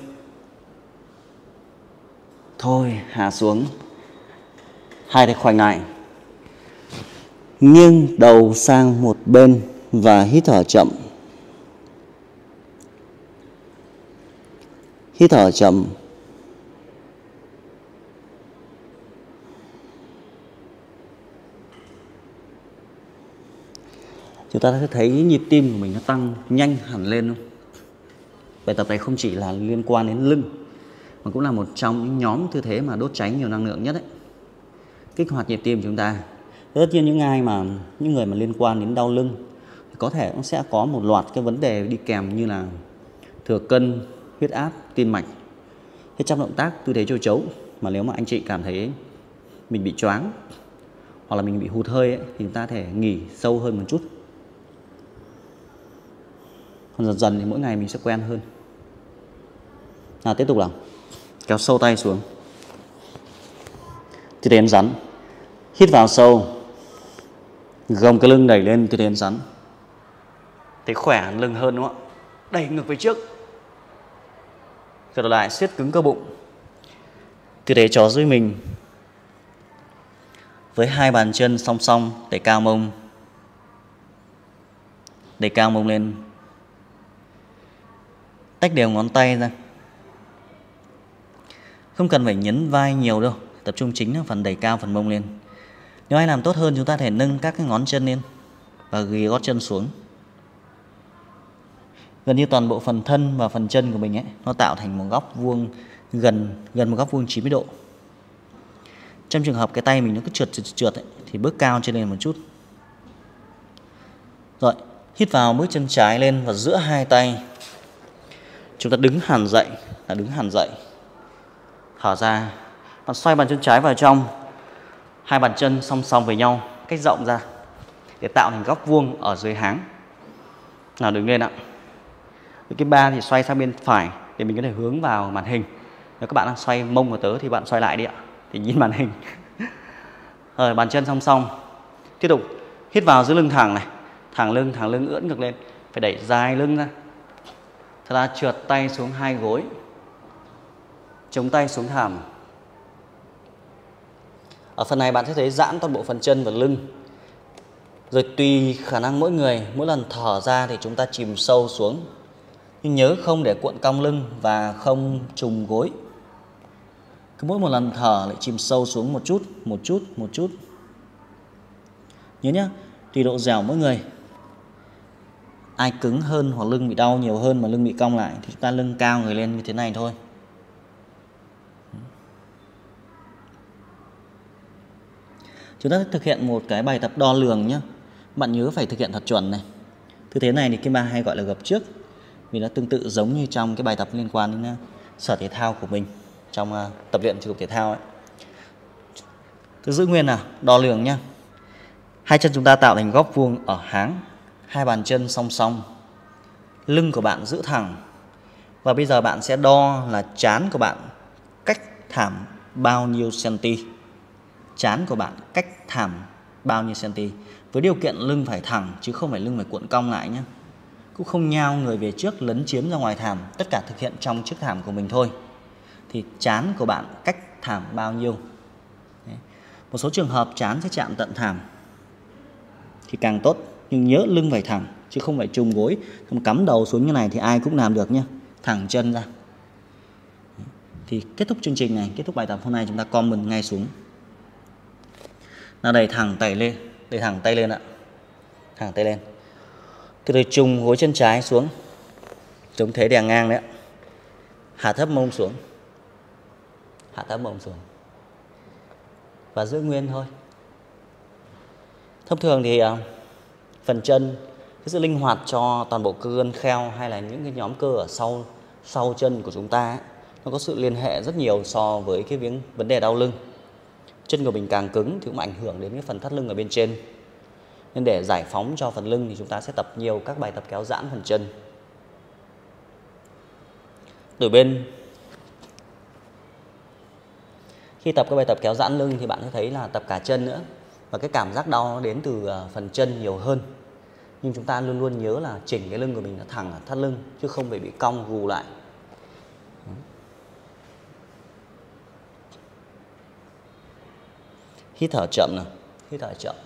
Thôi, hạ xuống. Hai tay khoanh lại. Nghiêng đầu sang một bên và hít thở chậm. Hít thở chậm. Chúng ta sẽ thấy nhịp tim của mình nó tăng nhanh hẳn lên luôn. Bài tập này không chỉ là liên quan đến lưng, mà cũng là một trong những nhóm tư thế mà đốt cháy nhiều năng lượng nhất đấy. Kích hoạt nhịp tim chúng ta. Tất nhiên những người mà liên quan đến đau lưng thì có thể cũng sẽ có một loạt cái vấn đề đi kèm như là thừa cân, huyết áp, tim mạch. Thế trong động tác tư thế châu chấu mà nếu mà anh chị cảm thấy mình bị choáng hoặc là mình bị hụt hơi ấy, thì chúng ta thể nghỉ sâu hơn một chút. Còn dần dần thì mỗi ngày mình sẽ quen hơn. Nào, tiếp tục nào. Kéo sâu tay xuống. Tư thế rắn. Hít vào sâu. Gồng cái lưng đẩy lên tư thế rắn. Thấy khỏe lưng hơn đúng không ạ? Đẩy ngược về trước. Gật đầu lại, siết cứng cơ bụng. Tư thế chó dưới mình. Với hai bàn chân song song, đẩy cao mông. Đẩy cao mông lên. Tách đều ngón tay ra. Không cần phải nhấn vai nhiều đâu. Tập trung chính là phần đẩy cao phần mông lên. Nếu ai làm tốt hơn, chúng ta thể nâng các cái ngón chân lên và ghi gót chân xuống. Gần như toàn bộ phần thân và phần chân của mình ấy, nó tạo thành một góc vuông gần một góc vuông 90 độ. Trong trường hợp cái tay mình nó cứ trượt ấy, thì bước cao trên lên một chút. Rồi, hít vào bước chân trái lên và giữa hai tay. Chúng ta đứng hẳn dậy, Thở ra. Bạn xoay bàn chân trái vào trong. Hai bàn chân song song với nhau, cách rộng ra để tạo thành góc vuông ở dưới háng. Nào, đứng lên ạ. Cái ba thì xoay sang bên phải để mình có thể hướng vào màn hình. Nếu các bạn đang xoay mông của tớ thì bạn xoay lại đi ạ, thì nhìn màn hình. Rồi, bàn chân song song. Tiếp tục hít vào giữ lưng thẳng này, thẳng lưng ưỡn ngược lên, phải đẩy dài lưng ra. Thật ra trượt tay xuống hai gối, chống tay xuống thảm. Ở phần này bạn sẽ thấy giãn toàn bộ phần chân và lưng. Rồi tùy khả năng mỗi người, mỗi lần thở ra thì chúng ta chìm sâu xuống. Nhưng nhớ không để cuộn cong lưng và không trùng gối. Cứ mỗi một lần thở lại chìm sâu xuống một chút. Nhớ nhé, tùy độ dẻo mỗi người. Ai cứng hơn hoặc lưng bị đau nhiều hơn mà lưng bị cong lại thì chúng ta lưng cao người lên như thế này thôi. Chúng ta sẽ thực hiện một cái bài tập đo lường nhé. Bạn nhớ phải thực hiện thật chuẩn này. Tư thế này thì Kim Ba hay gọi là gập trước, vì nó tương tự giống như trong cái bài tập liên quan đến sở thể thao của mình, trong tập luyện thể dục thể thao ấy. Cứ giữ nguyên nào, đo lường nhá. Hai chân chúng ta tạo thành góc vuông ở háng, hai bàn chân song song. Lưng của bạn giữ thẳng. Và bây giờ bạn sẽ đo là trán của bạn cách thảm bao nhiêu cm. Trán của bạn cách thảm bao nhiêu cm. Với điều kiện lưng phải thẳng chứ không phải lưng phải cuộn cong lại nhé. Cũng không nhao người về trước lấn chiếm ra ngoài thảm. Tất cả thực hiện trong chiếc thảm của mình thôi. Thì trán của bạn cách thảm bao nhiêu. Đấy. Một số trường hợp trán sẽ chạm tận thảm thì càng tốt. Nhưng nhớ lưng phải thẳng chứ không phải trùng gối. Không cắm đầu xuống như này thì ai cũng làm được nhé. Thẳng chân ra. Thì kết thúc chương trình này, kết thúc bài tập hôm nay, chúng ta comment ngay xuống. Nào, đẩy thẳng tay lên, đẩy thẳng tay lên ạ. Thẳng tay lên. Từ từ trùng gối chân trái xuống. Giống thế đè ngang đấy ạ. Hạ thấp mông xuống. Hạ thấp mông xuống. Và giữ nguyên thôi. Thông thường thì phần chân, cái sự linh hoạt cho toàn bộ cơ gân kheo hay là những cái nhóm cơ ở sau chân của chúng ta ấy, nó có sự liên hệ rất nhiều so với cái vấn đề đau lưng. Chân của mình càng cứng thì cũng ảnh hưởng đến cái phần thắt lưng ở bên trên. Nên để giải phóng cho phần lưng thì chúng ta sẽ tập nhiều các bài tập kéo giãn phần chân. Từ bên khi tập các bài tập kéo giãn lưng thì bạn sẽ thấy là tập cả chân nữa. Và cái cảm giác đau nó đến từ phần chân nhiều hơn. Nhưng chúng ta luôn luôn nhớ là chỉnh cái lưng của mình nó thẳng ở thắt lưng chứ không phải bị cong gù lại. Hít thở chậm nào, hít thở chậm.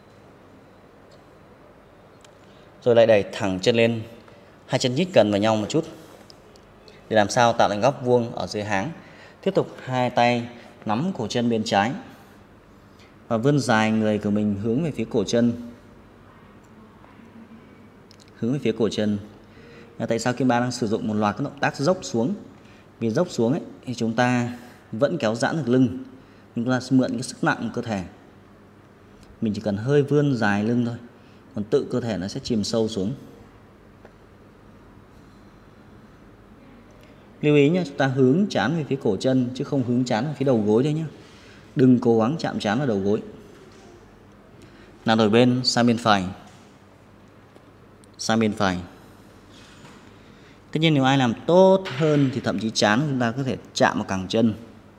Rồi lại đẩy thẳng chân lên, hai chân nhích gần vào nhau một chút. Để làm sao tạo thành góc vuông ở dưới háng. Tiếp tục hai tay nắm cổ chân bên trái. Và vươn dài người của mình hướng về phía cổ chân. Hướng về phía cổ chân. Tại sao Kim Ba đang sử dụng một loạt các động tác dốc xuống? Vì dốc xuống ấy, thì chúng ta vẫn kéo giãn được lưng. Chúng ta sẽ mượn cái sức nặng của cơ thể. Mình chỉ cần hơi vươn dài lưng thôi. Còn tự cơ thể nó sẽ chìm sâu xuống. Lưu ý nhé, chúng ta hướng trán về phía cổ chân chứ không hướng trán về phía đầu gối thôi nhé. Đừng cố gắng chạm trán vào đầu gối. Nào, đổi bên sang bên phải. Sang bên phải. Tất nhiên nếu ai làm tốt hơn thì thậm chí trán chúng ta có thể chạm vào cẳng chân.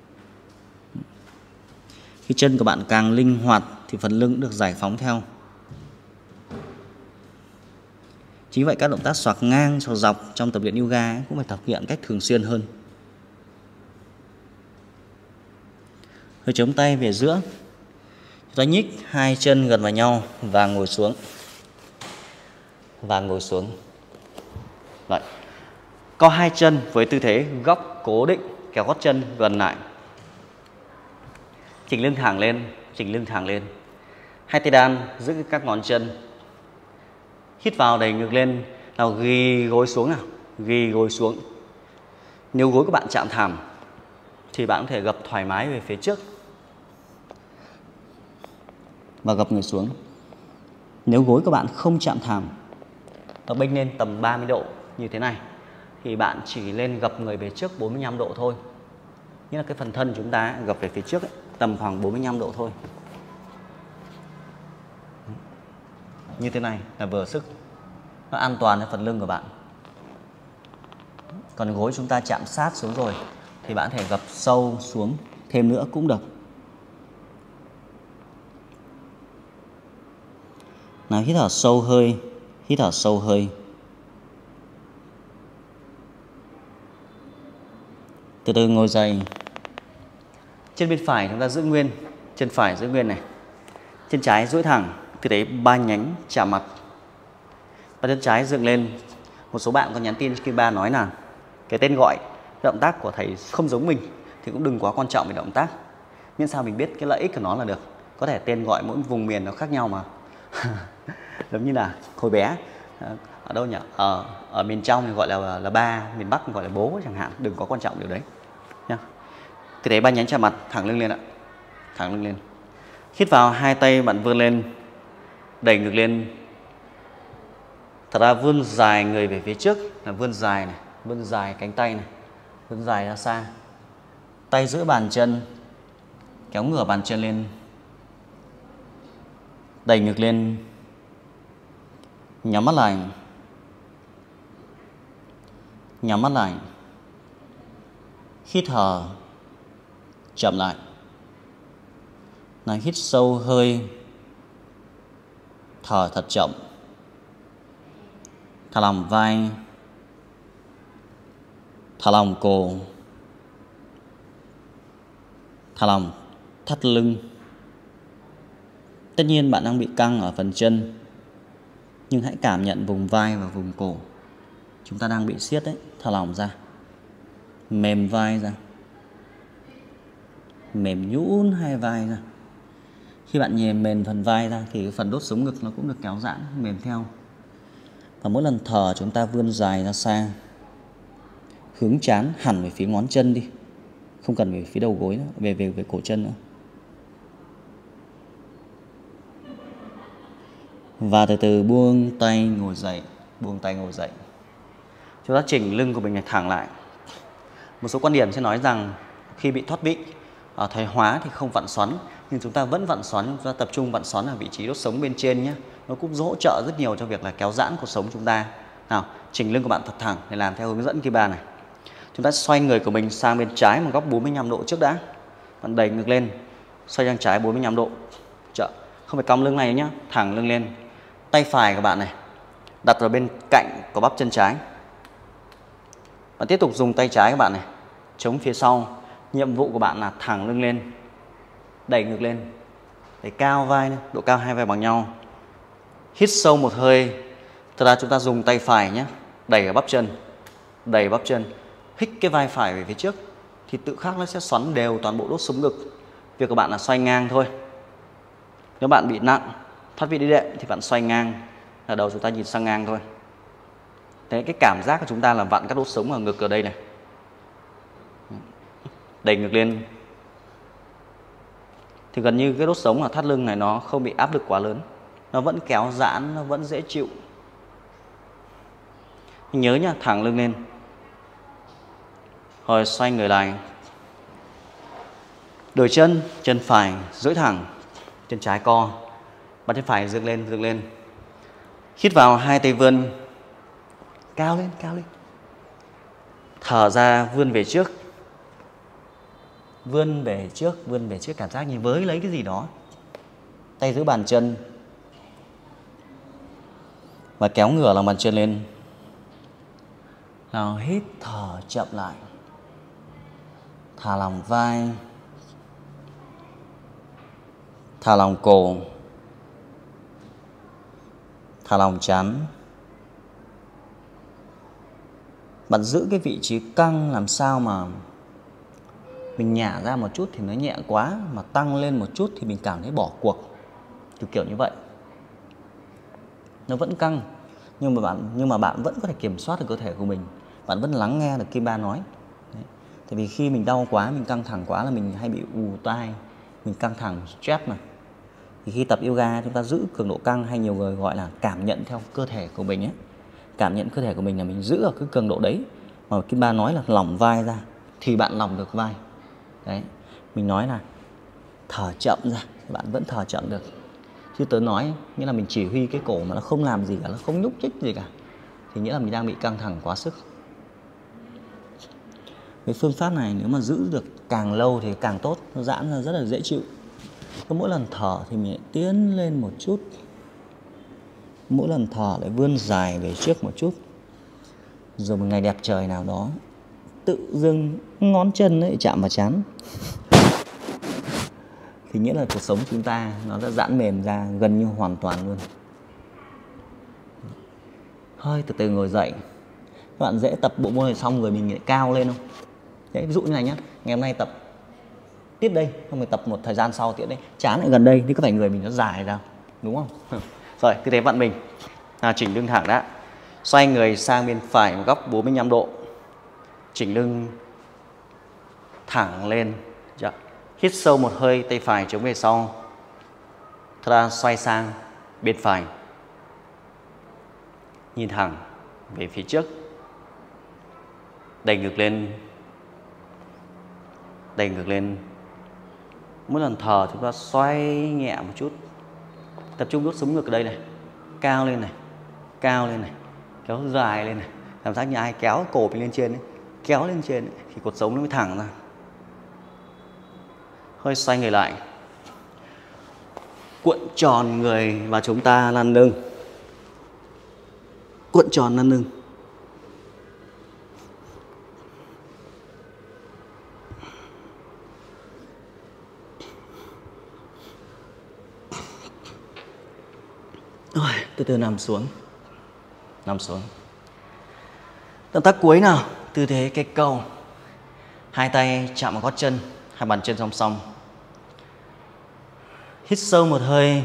Khi chân của bạn càng linh hoạt thì phần lưng cũng được giải phóng theo. Chính vậy các động tác xoạc ngang, xoạc dọc trong tập luyện yoga cũng phải thực hiện cách thường xuyên hơn. Hơi chống tay về giữa. Chúng ta nhích hai chân gần vào nhau và ngồi xuống. Và ngồi xuống. Vậy. Co hai chân với tư thế góc cố định, kéo gót chân gần lại. Chỉnh lưng thẳng lên, chỉnh lưng thẳng lên. Hai tay đan giữ các ngón chân. Hít vào đẩy ngực lên. Nào, ghi gối xuống nào, ghi gối xuống. Nếu gối của bạn chạm thảm thì bạn có thể gập thoải mái về phía trước và gập người xuống. Nếu gối của bạn không chạm thảm, nó bênh lên tầm 30 độ như thế này thì bạn chỉ lên gập người về trước 45 độ thôi. Như là cái phần thân chúng ta gập về phía trước ấy, tầm khoảng 45 độ thôi. Như thế này là vừa sức. Nó an toàn cho phần lưng của bạn. Còn gối chúng ta chạm sát xuống rồi thì bạn có thể gập sâu xuống thêm nữa cũng được. Nào, hít thở sâu hơi. Hít thở sâu hơi. Từ từ ngồi dậy. Chân bên phải chúng ta giữ nguyên. Chân phải giữ nguyên này. Chân trái duỗi thẳng. Tư thế ba nhánh chạm mặt. Và chân trái dựng lên. Một số bạn có nhắn tin cho Kim Ba nói là cái tên gọi, động tác của thầy không giống mình thì cũng đừng quá quan trọng về động tác. Nhưng sao mình biết cái lợi ích của nó là được. Có thể tên gọi mỗi vùng miền nó khác nhau mà. Giống như là hồi bé ở đâu nhỉ? Ở miền trong thì gọi là ba, miền Bắc gọi là bố chẳng hạn. Đừng có quan trọng điều đấy nhá. Tư thế ba nhánh chạm mặt, thẳng lưng lên ạ. Thẳng lưng lên. Hít vào, hai tay bạn vươn lên, đẩy ngực lên. Thật ra vươn dài người về phía trước là vươn dài này, vươn dài cánh tay này, vươn dài ra xa. Tay giữ bàn chân, kéo ngửa bàn chân lên, Đẩy ngực lên. Nhắm mắt lại. Nhắm mắt lại. Hít thở. Chậm lại. Hít sâu hơi. Thở thật chậm. Thả lỏng vai. Thả lỏng cổ. Thả lỏng thắt lưng. Tất nhiên bạn đang bị căng ở phần chân, nhưng hãy cảm nhận vùng vai và vùng cổ. Chúng ta đang bị siết đấy. Thả lỏng ra. Mềm vai ra. Mềm nhũn hai vai ra. Khi bạn nhềm mềm phần vai ra thì phần đốt sống ngực nó cũng được kéo giãn, mềm theo. Và mỗi lần thở chúng ta vươn dài ra xa. Hướng trán hẳn về phía ngón chân đi. Không cần về phía đầu gối nữa, về cổ chân nữa. Và từ từ buông tay ngồi dậy. Buông tay ngồi dậy. Chúng ta chỉnh lưng của mình này thẳng lại. Một số quan điểm sẽ nói rằng khi bị thoát vị, thoái hóa thì không vặn xoắn, nhưng chúng ta vẫn vặn xoắn. Chúng ta tập trung vặn xoắn ở vị trí đốt sống bên trên nhé. Nó cũng hỗ trợ rất nhiều cho việc là kéo giãn cuộc sống chúng ta. Nào, chỉnh lưng của bạn thật thẳng để làm theo hướng dẫn Kiba này. Chúng ta xoay người của mình sang bên trái một góc 45 độ trước đã. Bạn đẩy ngực lên, xoay sang trái 45 độ. Không phải cong lưng này nhé, thẳng lưng lên. Tay phải của bạn này đặt vào bên cạnh của bắp chân trái. Bạn tiếp tục dùng tay trái của bạn này chống phía sau. Nhiệm vụ của bạn là thẳng lưng lên, đẩy ngực lên, đẩy cao vai, độ cao hai vai bằng nhau. Hít sâu một hơi. Thật ra chúng ta dùng tay phải nhé, đẩy ở bắp chân, đẩy bắp chân, hít cái vai phải về phía trước thì tự khắc nó sẽ xoắn đều toàn bộ đốt sống ngực. Việc của bạn là xoay ngang thôi. Nếu bạn bị nặng thoát vị đĩa đệm thì bạn xoay ngang, là đầu chúng ta nhìn sang ngang thôi. Thế cái cảm giác của chúng ta là vặn các đốt sống ở ngực ở đây này. Đẩy ngực lên thì gần như cái đốt sống ở thắt lưng này nó không bị áp lực quá lớn, nó vẫn kéo giãn, nó vẫn dễ chịu. Nhớ nhá, thẳng lưng lên. Rồi xoay người lại. Đổi chân, chân phải duỗi thẳng, chân trái co, bàn chân phải dựng lên, dựng lên. Hít vào hai tay vươn, cao lên, cao lên. Thở ra vươn về trước. Vươn về trước, vươn về trước, cảm giác như với lấy cái gì đó. Tay giữ bàn chân và kéo ngửa lòng bàn chân lên. Nào, hít thở chậm lại. Thả lỏng vai. Thả lỏng cổ. Thả lỏng trán. Bạn giữ cái vị trí căng làm sao mà mình nhả ra một chút thì nó nhẹ quá, mà tăng lên một chút thì mình cảm thấy bỏ cuộc. Kiểu như vậy. Nó vẫn căng, nhưng mà bạn vẫn có thể kiểm soát được cơ thể của mình. Bạn vẫn lắng nghe được Kiba nói. Đấy. Tại vì khi mình đau quá, mình căng thẳng quá là mình hay bị ù tai, mình căng thẳng, stress mà. Thì khi tập yoga chúng ta giữ cường độ căng, hay nhiều người gọi là cảm nhận theo cơ thể của mình ấy. Cảm nhận cơ thể của mình là mình giữ ở cái cường độ đấy. Mà Kiba nói là lỏng vai ra thì bạn lỏng được vai. Đấy. Mình nói là thở chậm ra thì bạn vẫn thở chậm được. Chứ tớ nói nghĩa là mình chỉ huy cái cổ mà nó không làm gì cả, nó không nhúc nhích gì cả, thì nghĩa là mình đang bị căng thẳng quá sức. Cái phương pháp này nếu mà giữ được càng lâu thì càng tốt, nó giãn ra rất là dễ chịu. Cứ mỗi lần thở thì mình tiến lên một chút, mỗi lần thở lại vươn dài về trước một chút. Rồi một ngày đẹp trời nào đó tự dưng ngón chân ấy chạm vào trán thì nghĩa là cuộc sống chúng ta nó đã giãn mềm ra gần như hoàn toàn luôn. Hơi từ từ ngồi dậy. Các bạn dễ tập bộ môn này xong rồi mình lại cao lên không? Đấy, ví dụ như này nhá, ngày hôm nay tập tiếp đây, xong rồi tập một thời gian sau tiếp đây, chán lại gần đây thì có phải người mình nó dài ra, đúng không? Rồi, tư thế vặn mình. Chỉnh lưng thẳng đã. Xoay người sang bên phải một góc 45 độ. Chỉnh lưng thẳng lên. Hít sâu một hơi, tay phải chống về sau. Thật ra xoay sang bên phải. Nhìn thẳng về phía trước. Đẩy ngực lên. Đẩy ngực lên. Mỗi lần thở chúng ta xoay nhẹ một chút. Tập trung đốt sống ngực ở đây này, cao lên này, cao lên này, kéo dài lên này, cảm giác như ai kéo cổ mình lên trên ấy, kéo lên trên ấy, thì cột sống nó mới thẳng ra. Hơi xoay người lại, cuộn tròn người và chúng ta lăn lưng, cuộn tròn lăn lưng. Rồi, từ từ nằm xuống. Nằm xuống. Động tác cuối nào, tư thế cây cầu. Hai tay chạm vào gót chân, hai bàn chân song song. Hít sâu một hơi.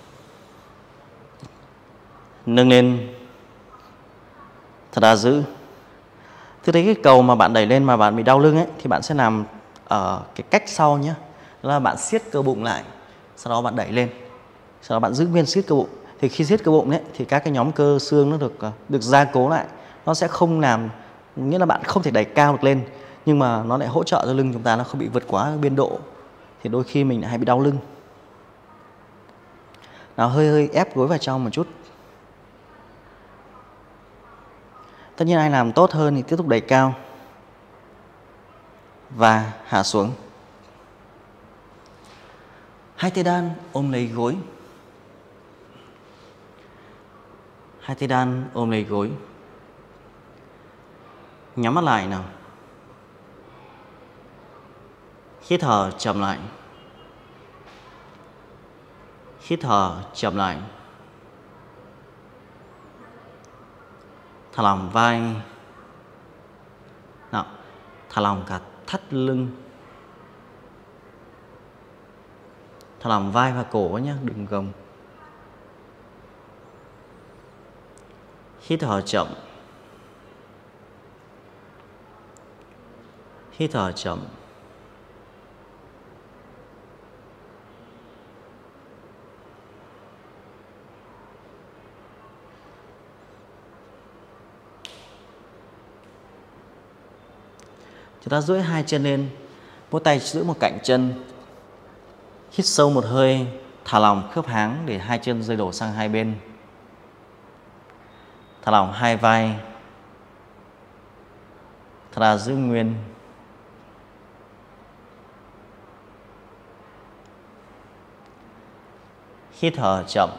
Nâng lên. Thật là giữ. Tư thế cây cầu mà bạn đẩy lên mà bạn bị đau lưng ấy, thì bạn sẽ làm ở cái cách sau nhé. Đó là bạn siết cơ bụng lại, sau đó bạn đẩy lên, sau đó bạn giữ nguyên siết cơ bụng. Thì khi siết cơ bụng ấy, thì các cái nhóm cơ xương nó được gia cố lại, nó sẽ không làm, nghĩa là bạn không thể đẩy cao được lên, nhưng mà nó lại hỗ trợ cho lưng chúng ta nó không bị vượt quá biên độ, thì đôi khi mình lại hay bị đau lưng. Nào, hơi ép gối vào trong một chút. Tất nhiên ai làm tốt hơn thì tiếp tục đẩy cao và hạ xuống. Hai tay đan ôm lấy gối. Hai tay đan ôm lấy gối. Nhắm mắt lại nào. Hít thở chậm lại. Hít thở chậm lại. Thả lỏng vai. Nào, thả lỏng cả thắt lưng. Thả lỏng vai và cổ nhé, đừng gồng. Hít thở chậm. Hít thở chậm. Chúng ta duỗi hai chân lên, mỗi tay giữ một cạnh chân. Hít sâu một hơi, thả lỏng khớp háng để hai chân rơi đổ sang hai bên. Thả lỏng hai vai. Thật là giữ nguyên. Hít thở chậm.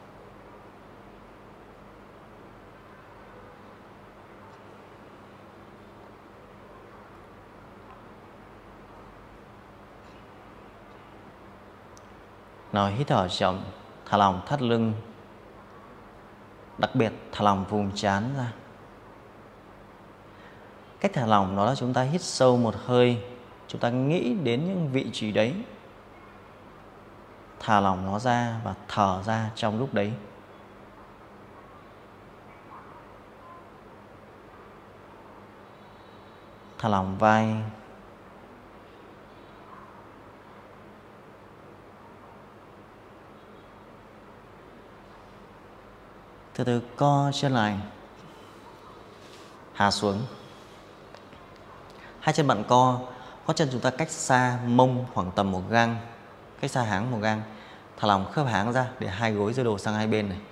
Nào, hít thở chậm, thả lỏng thắt lưng. Đặc biệt thả lỏng vùng trán ra. Cách thả lỏng đó là chúng ta hít sâu một hơi, chúng ta nghĩ đến những vị trí đấy, thả lỏng nó ra và thở ra trong lúc đấy. Thả lỏng vai. Từ từ co chân lại. Hạ xuống. Hai chân bạn co, gót chân chúng ta cách xa mông khoảng tầm 1 gang, cách xa háng 1 gang. Thả lỏng khớp háng ra để hai gối rơi đổ sang hai bên này.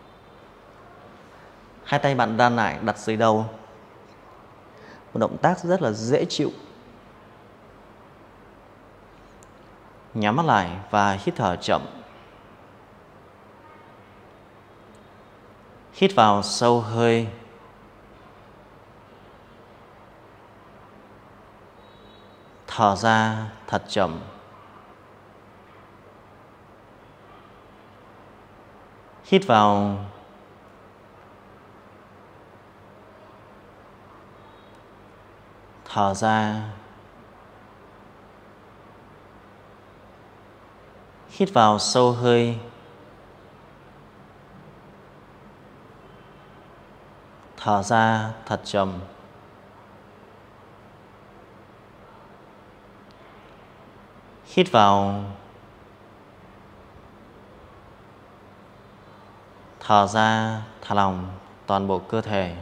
Hai tay bạn đan lại đặt dưới đầu. Một động tác rất là dễ chịu. Nhắm mắt lại và hít thở chậm. Hít vào sâu hơi. Thở ra thật chậm. Hít vào. Thở ra. Hít vào sâu hơi. Thở ra thật chậm. Hít vào. Thở ra, thả lỏng toàn bộ cơ thể.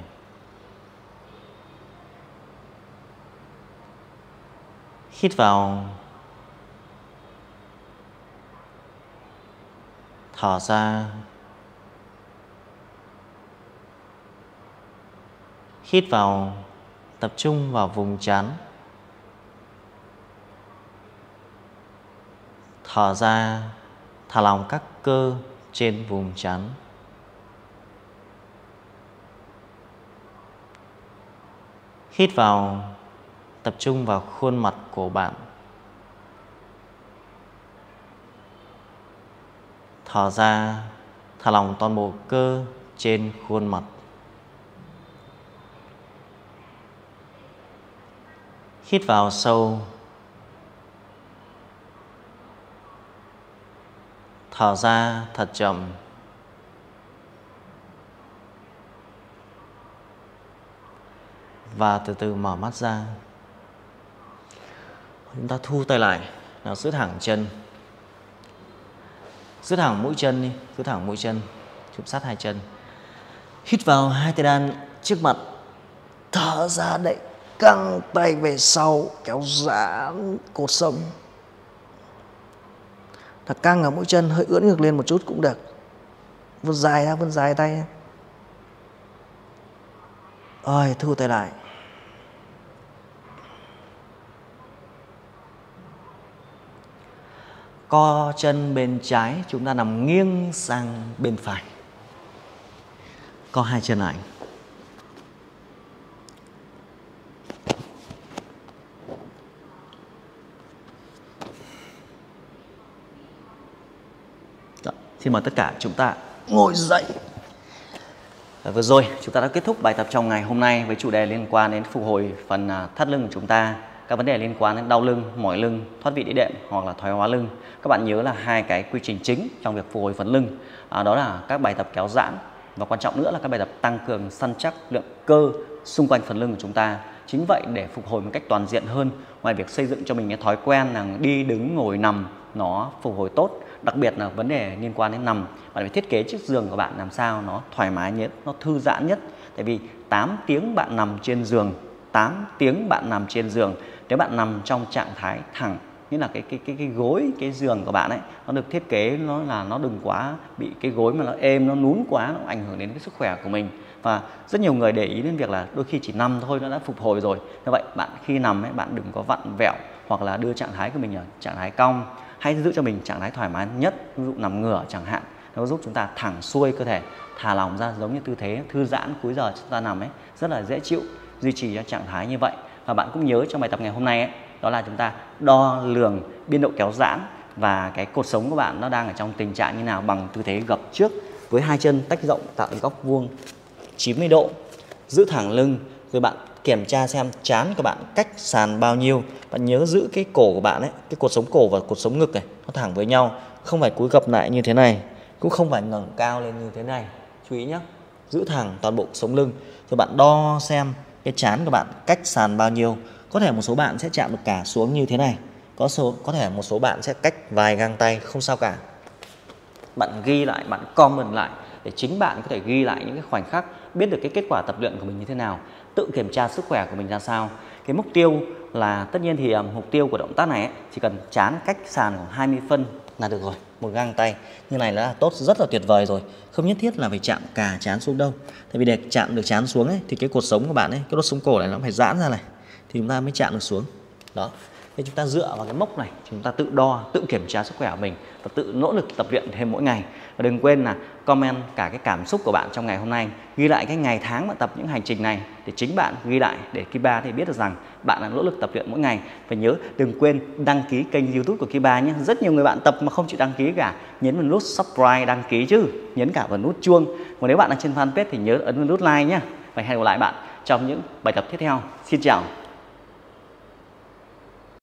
Hít vào. thở ra. Hít vào, tập trung vào vùng trán. Thở ra, thả lỏng các cơ trên vùng trán. Hít vào, tập trung vào khuôn mặt của bạn. Thở ra, thả lỏng toàn bộ cơ trên khuôn mặt. Hít vào sâu. Thở ra thật chậm. Và từ từ mở mắt ra. Chúng ta thu tay lại. Nào, giữ thẳng chân. Giữ thẳng mũi chân đi. Giữ thẳng mũi chân. Chụp sát hai chân. Hít vào, hai tay đan trước mặt. Thở ra đẩy căng tay về sau, kéo giãn cột sống. Thật căng ở mũi chân, hơi ưỡn ngược lên một chút cũng được. Vươn dài ra, vươn dài tay. Rồi, thu tay lại. Co chân bên trái, chúng ta nằm nghiêng sang bên phải. Co hai chân lại. Đó, xin mời tất cả chúng ta ngồi dậy. Vừa rồi chúng ta đã kết thúc bài tập trong ngày hôm nay với chủ đề liên quan đến phục hồi phần thắt lưng của chúng ta. Các vấn đề liên quan đến đau lưng, mỏi lưng, thoát vị đĩa đệm hoặc là thoái hóa lưng. Các bạn nhớ là hai cái quy trình chính trong việc phục hồi phần lưng. Đó là các bài tập kéo giãn và quan trọng nữa là các bài tập tăng cường săn chắc lượng cơ xung quanh phần lưng của chúng ta. Chính vậy để phục hồi một cách toàn diện hơn, ngoài việc xây dựng cho mình cái thói quen là đi đứng ngồi nằm nó phục hồi tốt, đặc biệt là vấn đề liên quan đến nằm, bạn phải thiết kế chiếc giường của bạn làm sao nó thoải mái nhất, nó thư giãn nhất. Tại vì 8 tiếng bạn nằm trên giường, 8 tiếng bạn nằm trên giường, nếu bạn nằm trong trạng thái thẳng, như là cái gối, cái giường của bạn ấy, nó được thiết kế nó đừng quá bị cái gối mà nó êm, nó nhún quá, nó ảnh hưởng đến cái sức khỏe của mình. Và rất nhiều người để ý đến việc là đôi khi chỉ nằm thôi nó đã phục hồi rồi. Như vậy bạn khi nằm ấy, bạn đừng có vặn vẹo hoặc là đưa trạng thái của mình ở trạng thái cong, hãy giữ cho mình trạng thái thoải mái nhất, ví dụ nằm ngửa chẳng hạn, nó giúp chúng ta thẳng xuôi cơ thể, thả lỏng ra giống như tư thế thư giãn cuối giờ chúng ta nằm ấy, rất là dễ chịu, duy trì cho trạng thái như vậy. Và bạn cũng nhớ trong bài tập ngày hôm nay ấy, đó là chúng ta đo lường biên độ kéo giãn và cái cột sống của bạn nó đang ở trong tình trạng như nào bằng tư thế gập trước với hai chân tách rộng tạo thành góc vuông 90 độ, giữ thẳng lưng, rồi bạn kiểm tra xem trán của bạn cách sàn bao nhiêu. Bạn nhớ giữ cái cổ của bạn ấy, cái cột sống cổ và cột sống ngực này nó thẳng với nhau, không phải cúi gập lại như thế này, cũng không phải ngẩng cao lên như thế này. Chú ý nhé, giữ thẳng toàn bộ sống lưng, rồi bạn đo xem cái trán của bạn cách sàn bao nhiêu. Có thể một số bạn sẽ chạm được cả xuống như thế này, có thể một số bạn sẽ cách vài gang tay, không sao cả. Bạn ghi lại, bạn comment lại để chính bạn có thể ghi lại những cái khoảnh khắc, biết được cái kết quả tập luyện của mình như thế nào, tự kiểm tra sức khỏe của mình ra sao. Cái mục tiêu là tất nhiên thì mục tiêu của động tác này ấy, chỉ cần trán cách sàn khoảng 20 phân là được rồi, một gang tay như này là tốt, rất là tuyệt vời rồi, không nhất thiết là phải chạm cả trán xuống đâu. Tại vì để chạm được trán xuống ấy, thì cái cột sống của bạn ấy, cái đốt sống cổ này nó phải giãn ra này thì chúng ta mới chạm được xuống. Đó, thì chúng ta dựa vào cái mốc này chúng ta tự đo, tự kiểm tra sức khỏe của mình và tự nỗ lực tập luyện thêm mỗi ngày. Và đừng quên là comment cả cái cảm xúc của bạn trong ngày hôm nay, ghi lại cái ngày tháng bạn tập những hành trình này để chính bạn ghi lại để Kiba thì biết được rằng bạn đã nỗ lực tập luyện mỗi ngày. Và nhớ đừng quên đăng ký kênh YouTube của Kiba nhé. Rất nhiều người bạn tập mà không chịu đăng ký cả, nhấn vào nút subscribe đăng ký chứ, nhấn cả vào nút chuông. Còn nếu bạn đang trên fanpage thì nhớ ấn vào nút like nhé. Và hẹn gặp lại bạn trong những bài tập tiếp theo. Xin chào.